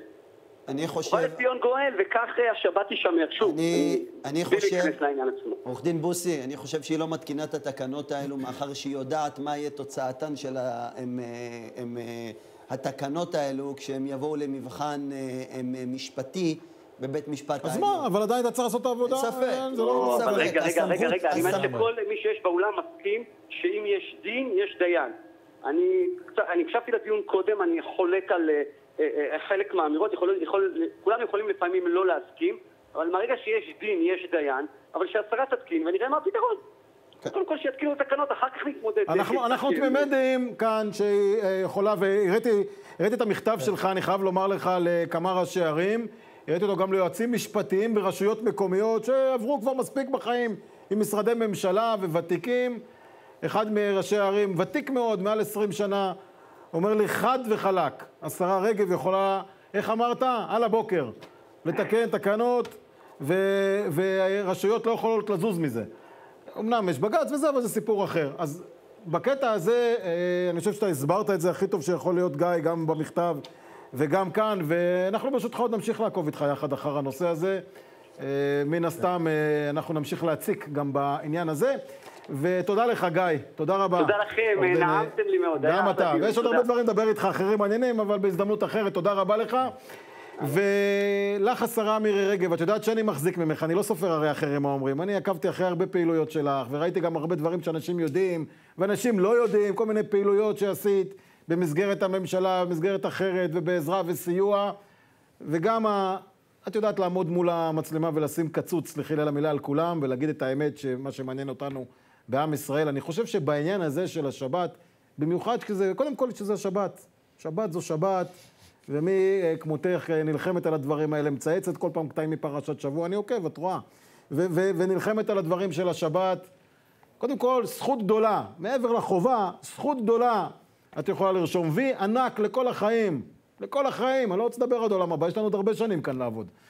אני חושב...
בא לציון גואל, וכך השבת יישמר. שוב,
אני, אני חושב...
להיכנס לעניין עצמו.
עורך דין בוסי, אני חושב שהיא לא מתקינה את התקנות האלו, מאחר שהיא יודעת מה יהיה תוצאתן של ה... הם, הם, התקנות האלו, כשהם יבואו למבחן הם, משפטי, בבית משפט
אז מה, אבל עדיין אתה צריך לעשות את העבודה.
ספק.
רגע, רגע, רגע, רגע. אני אומר שכל מי שיש באולם מסכים שאם יש דין, יש דיין. אני הקשבתי לדיון קודם, אני חולק על חלק מהאמירות, כולם יכולים לפעמים לא להסכים, אבל מהרגע שיש דין, יש דיין, אבל שהשרה תתקין ונראה מה הפתרון. קודם כל שיתקינו תקנות, אחר כך נתמודד.
אנחנו תמימי דעים כאן שהיא יכולה, והראיתי את המכתב שלך, אני חייב לומר לך, לכמה ראשי ערים, הראיתי אותו גם ליועצים משפטיים ברשויות מקומיות שעברו כבר מספיק בחיים עם משרדי ממשלה וותיקים. אחד מראשי הערים, ותיק מאוד, מעל עשרים שנה, אומר לי חד וחלק, השרה רגב יכולה, איך אמרת? על הבוקר, לתקן תקנות ו- ורשויות לא יכולות לזוז מזה. אמנם יש בג"ץ וזה, אבל זה סיפור אחר. אז בקטע הזה, אני חושב שאתה הסברת את זה הכי טוב שיכול להיות, גיא, גם במכתב וגם כאן, ואנחנו ברשותך עוד נמשיך לעקוב איתך יחד אחר הנושא הזה. מן הסתם אנחנו נמשיך להציק גם בעניין הזה. ותודה לך, גיא. תודה רבה.
תודה לכם, נעמתם לי מאוד.
גם אתה. ויש עוד הרבה דברים לדבר איתך, אחרים מעניינים, אבל בהזדמנות אחרת. תודה רבה לך. ולך, השרה מירי רגב, את יודעת שאני מחזיק ממך, אני לא סופר הרי אחרים מה אומרים. אני עקבתי אחרי הרבה פעילויות שלך, וראיתי גם הרבה דברים שאנשים יודעים, ואנשים לא יודעים, כל מיני פעילויות שעשית במסגרת הממשלה, במסגרת אחרת, ובעזרה וסיוע. וגם, את יודעת, לעמוד מול המצלמה ולשים קצוץ, סליחי לי על המילה, על כולם, ולהגיד את האמת שמה שמעניין אותנו בעם ישראל. אני חושב שבעניין הזה של השבת, במיוחד שזה, קודם כל שזה השבת. שבת זו שבת, ומי כמותך נלחמת על הדברים האלה, מצייצת כל פעם קטעים מפרשת שבוע, אני עוקב, את רואה, ו- ו- ונלחמת על הדברים של השבת. קודם כל, זכות גדולה, מעבר לחובה, זכות גדולה, את יכולה לרשום וי ענק לכל החיים, לכל החיים, אני לא רוצה לדבר עד עולם הבא, יש לנו עוד הרבה שנים כאן לעבוד.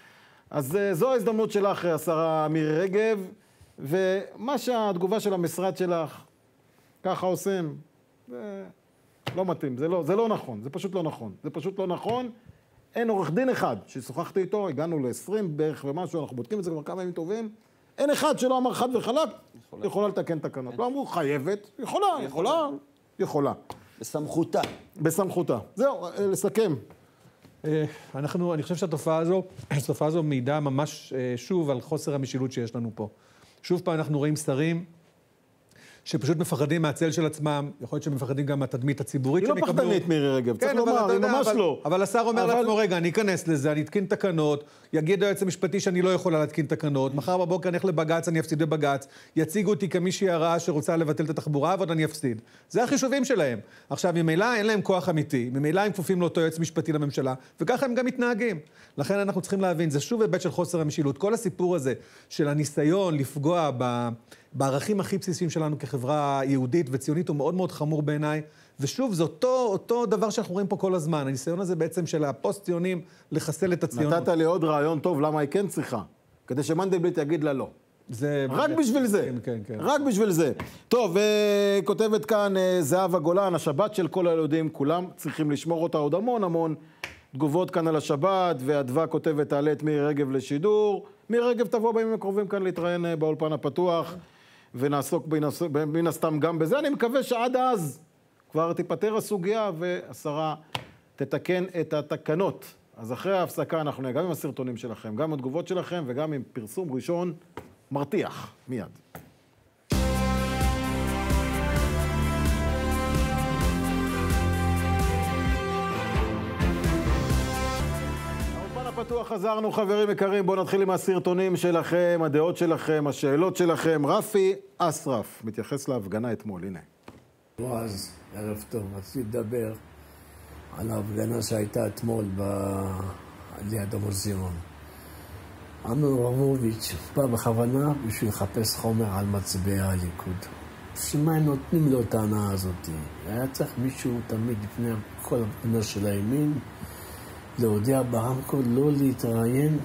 אז זו ההזדמנות שלך, השרה מירי רגב, ומה שהתגובה של המשרד שלך, ככה עושים, זה לא מתאים, זה לא, זה לא נכון, זה פשוט לא נכון. זה פשוט לא נכון. אין עורך דין אחד ששוחחתי איתו, הגענו ל-עשרים בערך ומשהו, אנחנו בודקים את זה כבר כמה ימים טובים, אין אחד שלא אמר חד וחלק, יכולה לתקן תקנות. לא אמרו חייבת, יכולה, יכולה, יכולה.
בסמכותה.
בסמכותה. זהו, לסכם.
אנחנו, אני חושב שהתופעה הזו, התופעה הזו מעידה ממש שוב על חוסר המשילות שיש לנו פה. שוב פעם אנחנו רואים שרים שפשוט מפחדים מהצל של עצמם, יכול להיות שהם מפחדים גם מהתדמית הציבורית
שהם יקבלו. היא לא פחדנית מירי רגב, צריך לומר, היא ממש לא.
אבל השר אומר לעצמו, רגע, אני אכנס לזה, אני אתקין תקנות, יגיד היועץ המשפטי שאני לא יכולה להתקין תקנות, מחר בבוקר אני אלך לבג"ץ, אני אפסיד בבג"ץ, יציגו אותי כמישהי הרעה שרוצה לבטל את התחבורה, אבל אני אפסיד. זה החישובים שלהם. עכשיו, ממילא אין להם כוח אמיתי, ממילא הם כפופים לאותו יועץ משפטי לממשלה, וככה הם גם מתנהגים. לכן אנחנו צריכים להבין, זה שוב היבט של חוסר המשילות. כל הסיפור הזה של הניסיון לפגוע ב... בערכים הכי בסיסיים שלנו כחברה יהודית וציונית הוא מאוד מאוד חמור בעיניי, ושוב, זה אותו, אותו דבר שאנחנו רואים פה כל הזמן, הניסיון הזה בעצם של הפוסט-ציונים לחסל את הציונות.
נתת לי עוד רעיון טוב, למה היא כן צריכה, כדי שמנדלבליט יגיד לה לא.
זה...
רק בשביל זה,
כן, כן, כן.
רק בשביל זה. טוב, כותבת כאן זהבה גולן, השבת של כל הילודים, כולם צריכים לשמור אותה, עוד המון המון תגובות כאן על השבת, והדווה כותבת, תעלה את מירי רגב לשידור. מירי רגב תבוא בימים הקרובים כאן להתראיין באולפן הפתוח. ונעסוק מן הסתם גם בזה. אני מקווה שעד אז כבר תיפטר הסוגיה והשרה תתקן את התקנות. אז אחרי ההפסקה אנחנו נהיה גם עם הסרטונים שלכם, גם עם התגובות שלכם וגם עם פרסום ראשון מרתיח. מיד. פתוח חזרנו, חברים יקרים, בואו נתחיל עם הסרטונים שלכם, הדעות שלכם, השאלות שלכם. רפי אסרף מתייחס להפגנה אתמול, הנה.
אז, ערב טוב, רציתי לדבר על ההפגנה שהייתה אתמול ליד המוזיאון. אמנון אברמוביץ' בא בכוונה בשביל לחפש חומר על מצביעי הליכוד. שמה הם נותנים לו את ההנאה הזאת? היה צריך מישהו תמיד לפני כל הפגנה של הימין, להודיע ברמקול לא להתראיין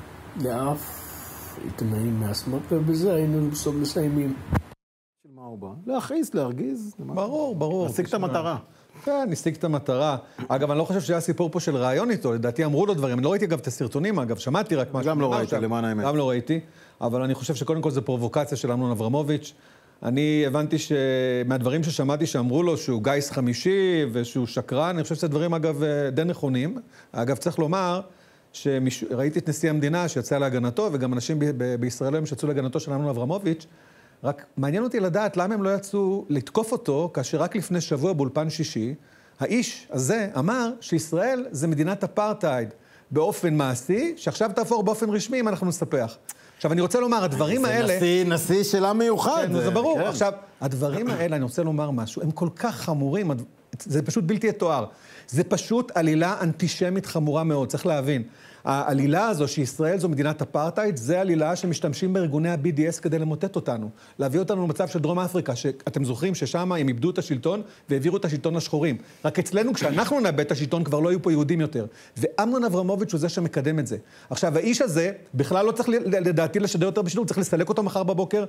לאף עיתונאים מהשמאל, ובזה היינו בסוף מסיימים.
של מה הוא בא? להכעיס, להרגיז?
ברור, ברור.
להשיג את המטרה.
כן, נשיג את המטרה. אגב, אני לא חושב שהיה סיפור פה של רעיון איתו, לדעתי אמרו לו דברים. אני לא ראיתי אגב את הסרטונים, אגב, שמעתי רק משהו.
גם לא ראיתי, למען האמת.
גם לא ראיתי, אבל אני חושב שקודם כל זה פרובוקציה של אמנון אברמוביץ'. אני הבנתי שמהדברים ששמעתי שאמרו לו שהוא גייס חמישי ושהוא שקרן, אני חושב שזה דברים אגב די נכונים. אגב, צריך לומר שראיתי את נשיא המדינה שיצא להגנתו, וגם אנשים ב- בישראל שיצאו להגנתו של אמנון אברמוביץ', רק מעניין אותי לדעת למה הם לא יצאו לתקוף אותו, כאשר רק לפני שבוע באולפן שישי, האיש הזה אמר שישראל זה מדינת אפרטהייד באופן מעשי, שעכשיו תהפוך באופן רשמי אם אנחנו נספח. עכשיו, אני רוצה לומר, הדברים האלה...
זה נשיא, נשיא שלה מיוחד.
כן, זה ברור. עכשיו, הדברים האלה, אני רוצה לומר משהו, הם כל כך חמורים, זה פשוט בלתי יתואר. זה פשוט עלילה אנטישמית חמורה מאוד, צריך להבין. העלילה הזו שישראל זו מדינת אפרטהייד, זה עלילה שמשתמשים בארגוני ה-בי די אס כדי למוטט אותנו. להביא אותנו למצב של דרום אפריקה, שאתם זוכרים ששם הם איבדו את השלטון והעבירו את השלטון לשחורים. רק אצלנו, כשאנחנו נאבד את השלטון, כבר לא יהיו פה יהודים יותר. ואמנון אברמוביץ' הוא זה שמקדם את זה. עכשיו, האיש הזה בכלל לא צריך לדעתי לשדר יותר בשידור, צריך לסלק אותו מחר בבוקר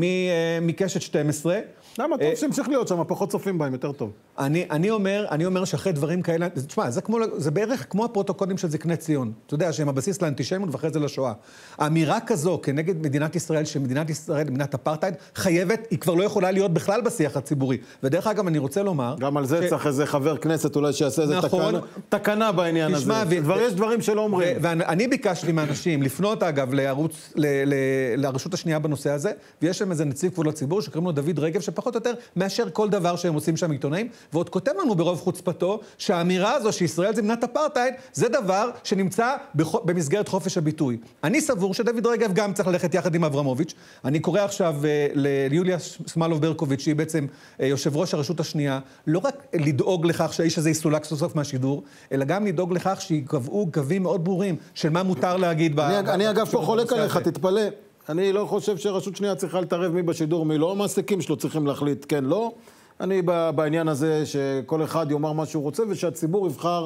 מקשת שתים עשרה.
למה? טוב שהמשיך להיות שם, פחות צופים בהם, יותר טוב.
אני, אני אומר, אני אומר שאחרי דברים כאלה, תשמע, זה כמו, זה בערך כמו הפרוטוקולים של זקני ציון. אתה יודע, שהם הבסיס לאנטישמיות ואחרי זה לשואה. האמירה כזו כנגד מדינת ישראל, שמדינת ישראל, מדינת אפרטהייד, חייבת, היא כבר לא יכולה להיות בכלל בשיח הציבורי. ודרך אגב, אני רוצה לומר...
גם על זה ש... צריך איזה חבר כנסת אולי שיעשה איזה נכון, תקנה, תקנה בעניין תשמע, הזה. ו... יש דברים שלא אומרים.
ואני ביקשתי מאנשים לפנות, אגב, לערוץ, ל... ל... לרשות השנייה בנושא הזה, ויש שם איזה נציב כבוד לציבור שקוראים לו דוד רגב, שפחות או יותר מאשר כל דבר שהם עושים שם עיתונאים, ועוד כותב לנו ברוב חוצפתו שהאמירה הזו שישראל זה מדינת אפרטהייד, זה דבר שנמצא בח... במסגרת חופש הביטוי. אני סבור שדוד רגב גם צריך ללכת יחד עם אברמוביץ'. אני קורא עכשיו ליוליה סמלוב ברקוביץ', שהיא בעצם יושב ראש הרשות השנייה, לא רק לדאוג לכך שהאיש הזה יסולק סוף סוף מהשידור, אלא גם לדאוג לכך שיקבעו קווים מאוד ברורים של מה מותר להגיד.
אני, ב... אני אגב פה חולק עליך, תתפלא. אני לא חושב שרשות שנייה צריכה להתערב מי בשידור, מי לא. המעסיקים שלו צריכים להחליט כן, לא. אני בעניין הזה שכל אחד יאמר מה שהוא רוצה ושהציבור יבחר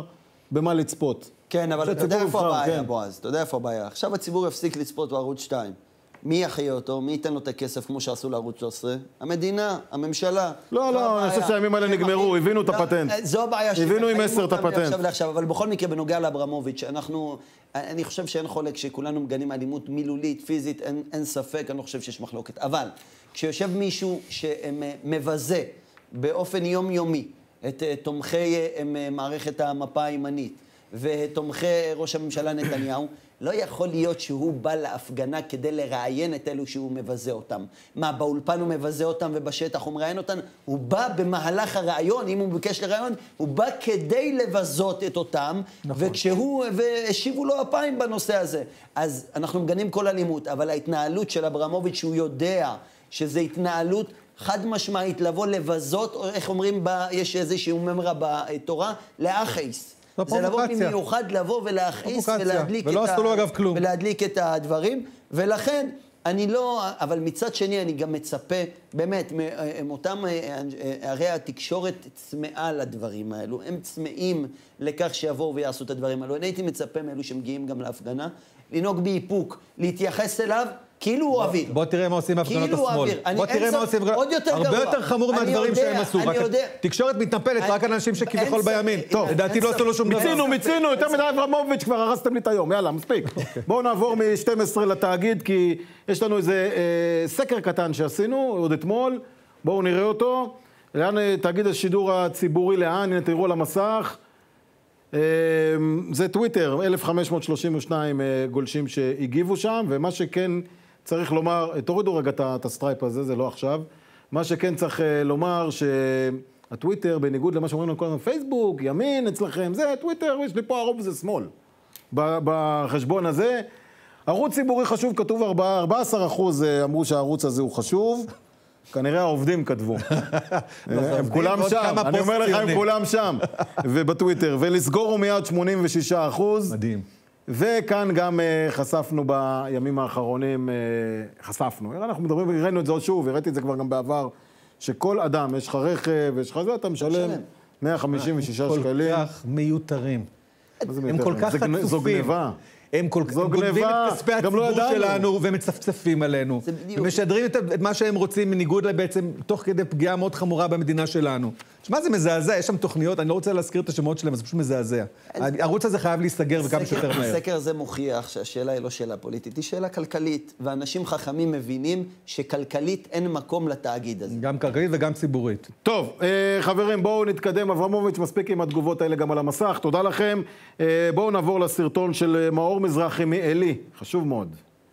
במה לצפות.
כן, אבל אתה יודע איפה הבעיה,
כן.
בועז, אתה יודע איפה הבעיה. עכשיו הציבור יפסיק לצפות בערוץ שתיים. מי יחיה אותו? מי ייתן לו את הכסף כמו שעשו לערוץ שלוש עשרה? המדינה, הממשלה.
לא, לא, אני חושב שהימים האלה נגמרו, הבינו את הפטנט.
זו הבעיה
הבינו עם עשר את הפטנט.
עכשיו לעכשיו, אבל בכל מקרה, בנוגע לאברמוביץ', אנחנו, אני חושב שאין חולק שכולנו מגנים אלימות מילולית, פיזית, אין, אין ספק, אני לא חושב שיש מחלוקת. אבל כשיושב מישהו שמבזה באופן יומיומי את תומכי מערכת המפה הימנית ותומכי ראש הממשלה נתניהו, לא יכול להיות שהוא בא להפגנה כדי לראיין את אלו שהוא מבזה אותם. מה, באולפן הוא מבזה אותם ובשטח הוא מראיין אותם? הוא בא במהלך הראיון, אם הוא ביקש לראיון, הוא בא כדי לבזות את אותם, נכון. וכשהוא, והשיבו לו אפיים בנושא הזה. אז אנחנו מגנים כל אלימות, אבל ההתנהלות של אברמוביץ' שהוא יודע שזו התנהלות חד משמעית לבוא לבזות, או איך אומרים, בה, יש איזשהו ממרה בתורה, לאחייס. זה לבוא במיוחד לבוא ולהכעיס ולהדליק,
ולא עשו לו אגב כלום.
ולהדליק את הדברים, ולכן אני לא, אבל מצד שני אני גם מצפה, באמת, מאותם, הרי התקשורת צמאה לדברים האלו, הם צמאים לכך שיבואו ויעשו את הדברים האלו. אני הייתי מצפה מאלו שמגיעים גם להפגנה, לנהוג באיפוק, להתייחס אליו, כאילו הוא אוויר.
בוא תראה מה עושים בהפגנות השמאל. בוא תראה מה עושים...
עוד יותר גרוע.
הרבה יותר חמור מהדברים שהם עשו. תקשורת מתנפלת רק על אנשים שכביכול בימין. טוב, לדעתי לא עשו לו שום דבר.
מיצינו, מיצינו, יותר מדי אברמוביץ', כבר הרסתם לי את היום. יאללה, מספיק. בואו נעבור מ-שתים עשרה לתאגיד, כי יש לנו איזה סקר קטן שעשינו, עוד אתמול. בואו נראה אותו. לאן תאגיד השידור הציבורי, לאן? הנה תראו על המסך. זה טוויטר, אלף חמש מאות שלושים ושניים גולשים שהגיבו שם, ומה שכן צריך לומר, תורידו רגע את הסטרייפ הזה, זה לא עכשיו, מה שכן צריך לומר שהטוויטר, בניגוד למה שאומרים לנו כל הזמן, פייסבוק, ימין אצלכם, זה טוויטר, יש לי פה הרוב זה שמאל. בחשבון הזה, ערוץ ציבורי חשוב, כתוב ארבעה עשר אחוז אמרו שהערוץ הזה הוא חשוב, כנראה העובדים כתבו. הם כולם שם, אני אומר לך, הם כולם שם. ובטוויטר, ולסגור הוא מיד שמונים ושישה אחוז.
מדהים.
וכאן גם חשפנו בימים האחרונים, חשפנו. אנחנו מדברים, הראינו את זה עוד שוב, הראיתי את זה כבר גם בעבר, שכל אדם, יש לך רכב, יש לך זה, אתה משלם מאה חמישים ושישה שקלים.
כל כך מיותרים. הם כל כך חצופים.
זו גניבה.
הם כל כך גונבים את כספי הציבור שלנו ומצפצפים עלינו. ומשדרים את מה שהם רוצים מניגוד לבעצם, תוך כדי פגיעה מאוד חמורה במדינה שלנו. מה זה מזעזע? יש שם תוכניות, אני לא רוצה להזכיר את השמות שלהם, זה פשוט מזעזע. הערוץ הזה חייב להיסגר וכמה שיותר מהר.
הסקר הזה מוכיח שהשאלה היא לא שאלה פוליטית, היא שאלה כלכלית, ואנשים חכמים מבינים שכלכלית אין מקום לתאגיד הזה.
גם כלכלית וגם ציבורית.
טוב, חברים, בואו נתקדם. אברמוביץ' מספיק עם התגובות האלה גם על המסך. תודה לכם. בואו נעבור לסרטון של מאור מזרחי מאלי. חשוב מאוד.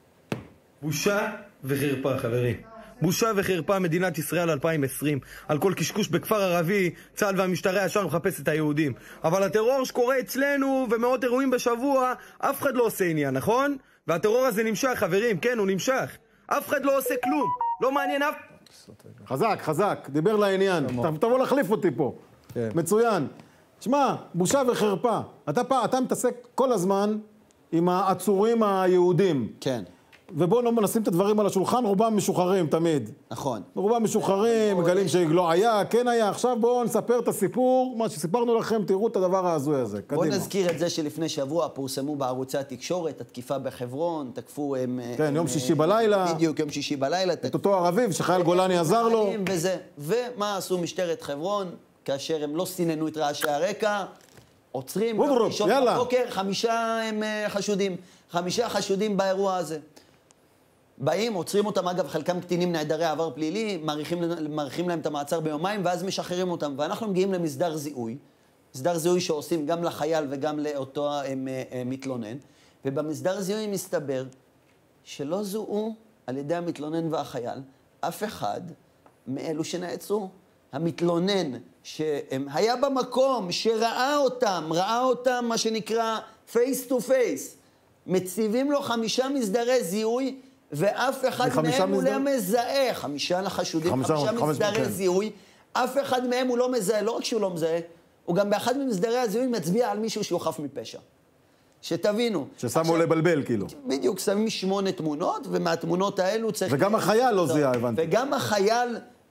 בושה וחרפה, חברים. בושה וחרפה מדינת ישראל אלפיים ועשרים. על כל קשקוש בכפר ערבי, צה"ל והמשטרה ישר מחפש את היהודים. אבל הטרור שקורה אצלנו ומאות אירועים בשבוע, אף אחד לא עושה עניין, נכון? והטרור הזה נמשך, חברים, כן, הוא נמשך. אף אחד לא עושה כלום. לא מעניין אף...
חזק, חזק. דיבר לעניין. תבוא להחליף אותי פה. מצוין. שמע, בושה וחרפה. אתה פעם, אתה מתעסק כל הזמן עם העצורים היהודים.
כן.
ובואו נשים את הדברים על השולחן, רובם משוחררים תמיד.
נכון.
רובם משוחררים, מגלים שלא היה, כן היה. עכשיו בואו נספר את הסיפור, מה שסיפרנו לכם, תראו את הדבר ההזוי הזה. קדימה.
בואו נזכיר את זה שלפני שבוע פורסמו בערוצי התקשורת, התקיפה בחברון, תקפו הם...
כן, יום שישי בלילה.
בדיוק, יום שישי בלילה.
את אותו ערבי, שחייל גולני עזר לו.
וזה. ומה עשו משטרת חברון, כאשר הם לא סיננו את רעשי הרקע, עוצרים, ראשון בבוקר, חמישה הם חשודים. חמישה חשודים באירוע הזה. באים, עוצרים אותם, אגב, חלקם קטינים נעדרי עבר פלילי, מעריכים להם את המעצר ביומיים, ואז משחררים אותם. ואנחנו מגיעים למסדר זיהוי, מסדר זיהוי שעושים גם לחייל וגם לאותו מתלונן, ובמסדר זיהוי מסתבר שלא זוהו על ידי המתלונן והחייל אף אחד מאלו שנעצרו. המתלונן שהיה במקום, שראה אותם, ראה אותם, מה שנקרא face to face, מציבים לו חמישה מסדרי זיהוי, ואף אחד מהם הוא לא מזהה, חמישה לחשודים, חמישה מסדרי זיהוי, אף אחד מהם הוא לא מזהה, לא רק שהוא לא מזהה, הוא גם באחד ממסדרי הזיהוי מצביע על מישהו שהוא חף מפשע. שתבינו.
ששמו לבלבל, כאילו.
בדיוק, שמים שמונה תמונות, ומהתמונות האלו צריך...
וגם החייל לא זיהה, הבנתי.
וגם החייל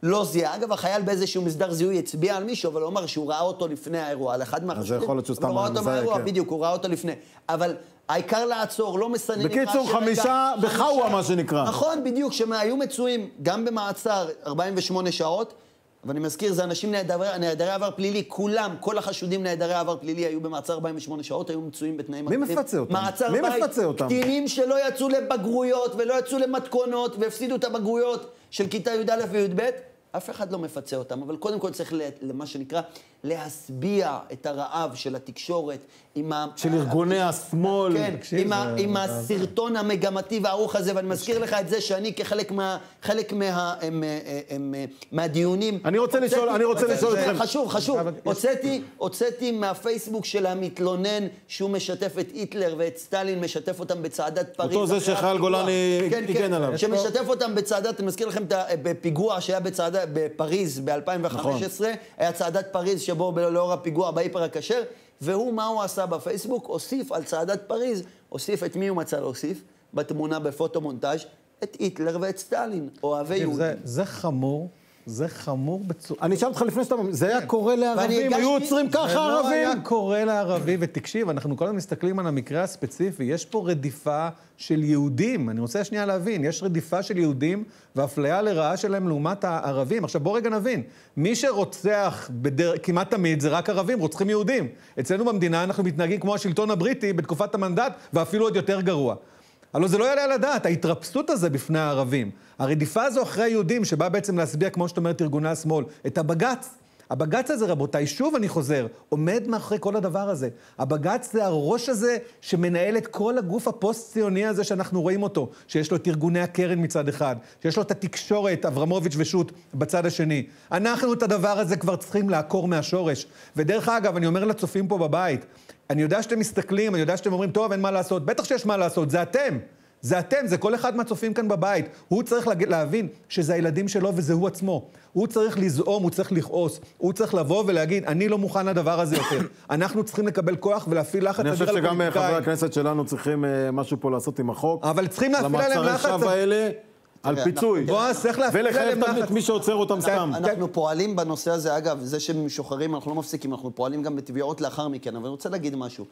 לא זיהה. אגב, החייל באיזשהו מסדר זיהוי הצביע על מישהו, אבל הוא אמר שהוא ראה אותו לפני האירוע, על אחד מהחשודים.
אז זה יכול להיות שהוא סתם
מזהה, כן. בדיוק, הוא ראה אותו לפני. אבל העיקר לעצור, לא מסננים...
בקיצור, חמישה בחאווה, מה שנקרא.
נכון, בדיוק, שהיו מצויים גם במעצר ארבעים ושמונה שעות, ואני מזכיר, זה אנשים נעדרי, נעדרי עבר פלילי, כולם, כל החשודים נעדרי עבר פלילי היו במעצר ארבעים ושמונה שעות, היו מצויים בתנאים...
מי מפצה אותם?
מעצר
מי
בית,
מפצה אותם?
קטינים שלא יצאו לבגרויות ולא יצאו למתכונות והפסידו את הבגרויות של כיתה י"א וי"ב, אף אחד לא מפצה אותם, אבל קודם כל צריך למה שנקרא להסביע את הרעב של התקשורת עם ה...
של ארגוני השמאל.
כן, עם, ה... עם הסרטון המגמתי והארוך הזה, ואני מזכיר לך את זה שאני כחלק מה... חלק מה... הם... הם... מהדיונים...
אני רוצה לשאול, אני רוצה לשאול אתכם.
חשוב, חשוב. הוצאתי, הוצאתי מהפייסבוק של המתלונן שהוא משתף את היטלר ואת סטלין, משתף אותם בצעדת פריז.
אותו זה שחייל גולני הגן עליו.
שמשתף אותם בצעדת, אני מזכיר לכם את הפיגוע שהיה בצעדת בפריז ב-אלפיים וחמש עשרה, היה צעדת פריז שבו לאור הפיגוע בהיפר הכשר, והוא, מה הוא עשה בפייסבוק? הוסיף על צעדת פריז, הוסיף את מי הוא מצא להוסיף? בתמונה בפוטו-מונטאז' את היטלר ואת סטלין, אוהבי יהודים.
זה, זה חמור, זה חמור בצורה...
אני אשאל אותך לפני שאתה... זה היה קורה לערבים, היו עוצרים ככה ערבים?
זה לא היה קורה לערבי, ותקשיב, אנחנו כל הזמן מסתכלים על המקרה הספציפי, יש פה רדיפה של יהודים, אני רוצה שנייה להבין, יש רדיפה של יהודים ואפליה לרעה שלהם לעומת הערבים. עכשיו בוא רגע נבין, מי שרוצח בדר... כמעט תמיד זה רק ערבים, רוצחים יהודים. אצלנו במדינה אנחנו מתנהגים כמו השלטון הבריטי בתקופת המנדט, ואפילו עוד יותר גרוע. הלוא זה לא יעלה על הדעת, ההתרפסות הזה בפני הערבים. הרדיפה הזו אחרי היהודים, שבא בעצם להסביע, כמו שאת אומרת, ארגוני השמאל, את הבג"ץ. הבג"ץ הזה, רבותיי, שוב אני חוזר, עומד מאחורי כל הדבר הזה. הבג"ץ זה הראש הזה שמנהל את כל הגוף הפוסט-ציוני הזה שאנחנו רואים אותו, שיש לו את ארגוני הקרן מצד אחד, שיש לו את התקשורת, אברמוביץ' ושות בצד השני. אנחנו את הדבר הזה כבר צריכים לעקור מהשורש. ודרך אגב, אני אומר לצופים פה בבית, אני יודע שאתם מסתכלים, אני יודע שאתם אומרים, טוב, אין מה לעשות, בטח שיש מה לעשות, זה אתם. זה אתם, זה כל אחד מהצופים כאן בבית. הוא צריך להבין שזה הילדים שלו וזה הוא עצמו. הוא צריך לזעום, הוא צריך לכעוס. הוא צריך לבוא ולהגיד, אני לא מוכן לדבר הזה יותר. אנחנו צריכים לקבל כוח ולהפעיל לחץ.
אני חושב שגם חברי הכנסת שלנו צריכים משהו פה לעשות עם החוק.
אבל צריכים להפעיל עליהם לחץ.
למעצרי שווא האלה, על פיצוי. ולחייב את מי שעוצר אותם סתם.
אנחנו פועלים בנושא הזה, אגב, זה שמשוחררים, אנחנו לא מפסיקים, אנחנו פועלים גם בתביעות לאחר מכן. אבל אני רוצה להגיד משהו.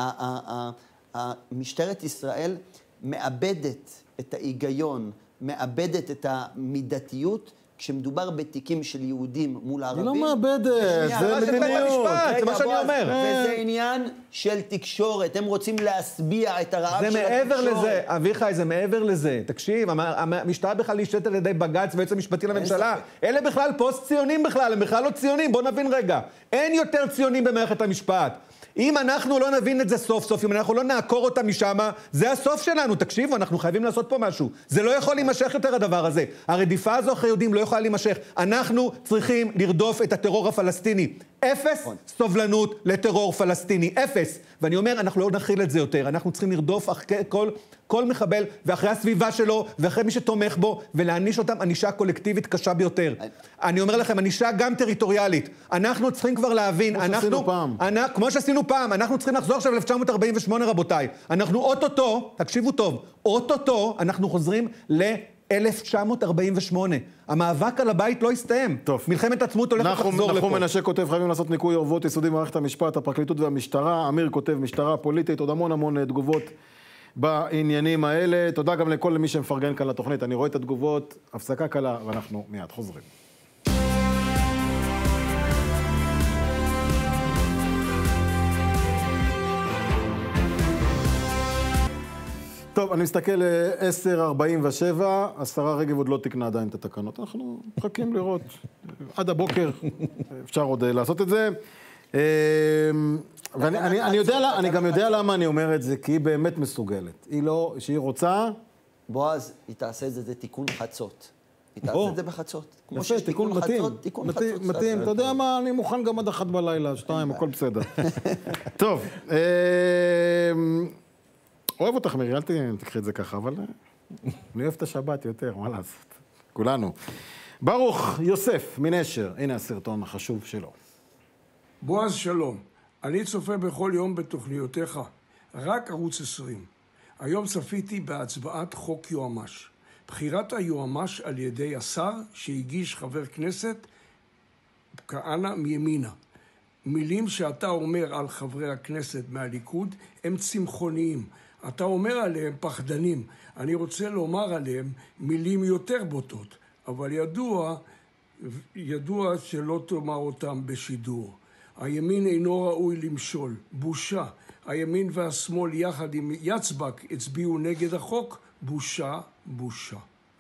משטרת ישראל מאבדת את ההיגיון, מאבדת את המידתיות, כשמדובר בתיקים של יהודים מול ערבים.
היא לא מאבדת, זה מדיניות.
זה מה שאני אומר.
וזה עניין של תקשורת, הם רוצים להסביע את הרעב של התקשורת.
זה מעבר לזה, אביחי, זה מעבר לזה. תקשיב, המשטרה בכלל נשלטת על ידי בג"ץ ויועץ המשפטי לממשלה. אלה בכלל פוסט-ציונים בכלל, הם בכלל לא ציונים. בוא נבין רגע. אין יותר ציונים במערכת המשפט. אם אנחנו לא נבין את זה סוף סוף, אם אנחנו לא נעקור אותם משם, זה הסוף שלנו. תקשיבו, אנחנו חייבים לעשות פה משהו. זה לא יכול להימשך יותר הדבר הזה. הרדיפה הזו אחרי יהודים לא יכולה להימשך. אנחנו צריכים לרדוף את הטרור הפלסטיני. אפס סובלנות לטרור פלסטיני. אפס. ואני אומר, אנחנו לא נכיל את זה יותר. אנחנו צריכים לרדוף אחרי כל, כל מחבל, ואחרי הסביבה שלו, ואחרי מי שתומך בו, ולהעניש אותם ענישה קולקטיבית קשה ביותר. אני אומר לכם, ענישה גם טריטוריאלית. אנחנו צריכים כבר להבין,
כמו
אנחנו,
שעשינו פעם.
אנחנו, כמו שעשינו פעם, אנחנו צריכים לחזור עכשיו ל-אלף תשע מאות ארבעים ושמונה, רבותיי. אנחנו אוטוטו, תקשיבו טוב, אוטוטו אנחנו חוזרים ל-אלף תשע מאות ארבעים ושמונה. המאבק על הבית לא הסתיים.
טוב.
מלחמת עצמאות הולכת לחזור לפה.
נחום מנשה כותב, חייבים לעשות ניקוי אורוות יסודי במערכת המשפט, הפרקליטות והמשטרה. אמיר כותב, משטרה פוליטית, עוד המון המון תגובות בעניינים האלה. תודה גם לכל מי שמפרגן כאן לתוכנית. אני רואה את התגובות, הפסקה קלה, ואנחנו מיד חוזרים. טוב, אני מסתכל ל-עשר ארבעים ושבע, השרה רגב עוד לא תקנה עדיין את התקנות. אנחנו מחכים לראות. עד הבוקר אפשר עוד לעשות את זה. ואני אני, אני יודע, אני גם יודע למה אני אומר את זה, כי היא באמת מסוגלת. היא לא, שהיא רוצה...
בועז, היא תעשה את זה, זה תיקון חצות. היא תעשה את זה בחצות.
יפה, תיקון מתאים.
תיקון חצות.
מתאים, אתה יודע מה, אני מוכן גם עד אחת בלילה, שתיים, הכל בסדר. טוב, אוהב אותך, מירי, אל תקחי את זה ככה, אבל אני אוהב את השבת יותר, מה לעשות? כולנו. ברוך יוסף מנשר, הנה הסרטון החשוב שלו.
בועז, שלום. אני צופה בכל יום בתוכניותיך, רק ערוץ עשרים. היום צפיתי בהצבעת חוק יועמ"ש. בחירת היועמ"ש על ידי השר שהגיש חבר כנסת כהנא מימינה. מילים שאתה אומר על חברי הכנסת מהליכוד הם צמחוניים. אתה אומר עליהם פחדנים. אני רוצה לומר עליהם מילים יותר בוטות, אבל ידוע, ידוע שלא תאמר אותם בשידור. הימין אינו ראוי למשול, בושה. הימין והשמאל יחד עם יצבק הצביעו נגד החוק, בושה, בושה.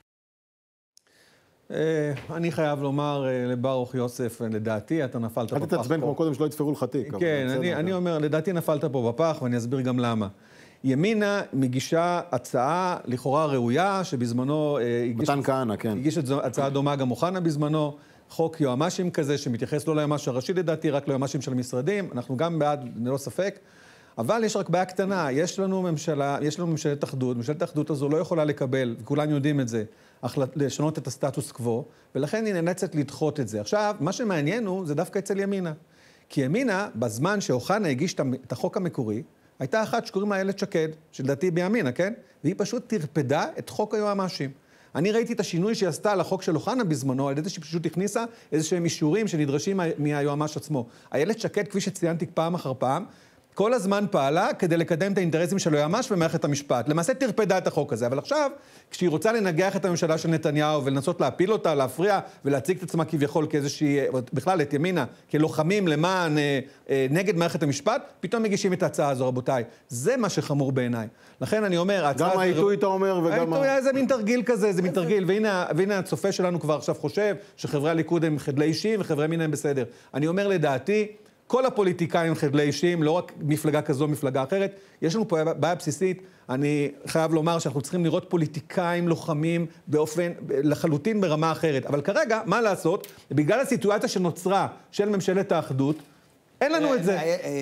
אני חייב לומר לברוך יוסף, לדעתי, אתה נפלת בפח פה.
אל תתעצבן כמו קודם שלא יתפרו לך תיק.
כן, אני אומר, לדעתי נפלת פה בפח, ואני אסביר גם למה. ימינה מגישה הצעה לכאורה ראויה, שבזמנו
מתן כהנא, כן.
הגיש הצעה דומה גם אוחנה בזמנו, חוק יועמ"שים כזה, שמתייחס לא ליועמ"ש הראשי לדעתי, רק ליועמ"שים של המשרדים. אנחנו גם בעד, ללא ספק. אבל יש רק בעיה קטנה, יש לנו ממשלה, יש לנו ממשלת אחדות, ממשלת האחדות הזו לא יכולה לקבל, וכולם יודעים את זה, לשנות את הסטטוס קוו, ולכן היא נאלצת לדחות את זה. עכשיו, מה שמעניין הוא, זה דווקא אצל ימינה. כי ימינה, בזמן שאוחנה הגיש את החוק המקורי, הייתה אחת שקוראים לה איילת שקד, שלדעתי בימינה, כן? והיא פשוט טרפדה את חוק היועמ"שים. אני ראיתי את השינוי שהיא עשתה לחוק של אוחנה בזמנו, על ידי שהיא פשוט הכניסה איזשהם אישורים שנדרשים מהיועמ"ש עצמו. איילת שקד, כפי שציינתי פעם אחר פעם, כל הזמן פעלה כדי לקדם את האינטרסים של היועמ"ש ומערכת המשפט. למעשה טרפדה את החוק הזה, אבל עכשיו, כשהיא רוצה לנגח את הממשלה של נתניהו ולנסות להפיל אותה, להפריע ולהציג את עצמה כביכול כאיזושהי, בכלל את ימינה, כלוחמים למען, נגד מערכת המשפט, פתאום מגישים את ההצעה הזו, רבותיי. זה מה שחמור בעיניי. לכן אני אומר,
גם העיתוי אתה אומר וגם...
העיתוי זה מין תרגיל כזה, זה מין תרגיל, והנה, והנה הצופה שלנו כבר עכשיו חושב שחברי הליכוד הם חדלי אישים וחברי ימינה הם בסדר. אני אומר לדעתי, כל הפוליטיקאים חדלי אישים, לא רק מפלגה כזו, מפלגה אחרת. יש לנו פה בעיה בסיסית. אני חייב לומר שאנחנו צריכים לראות פוליטיקאים לוחמים באופן, לחלוטין ברמה אחרת. אבל כרגע, מה לעשות? בגלל הסיטואציה שנוצרה של ממשלת האחדות, אין לנו את זה.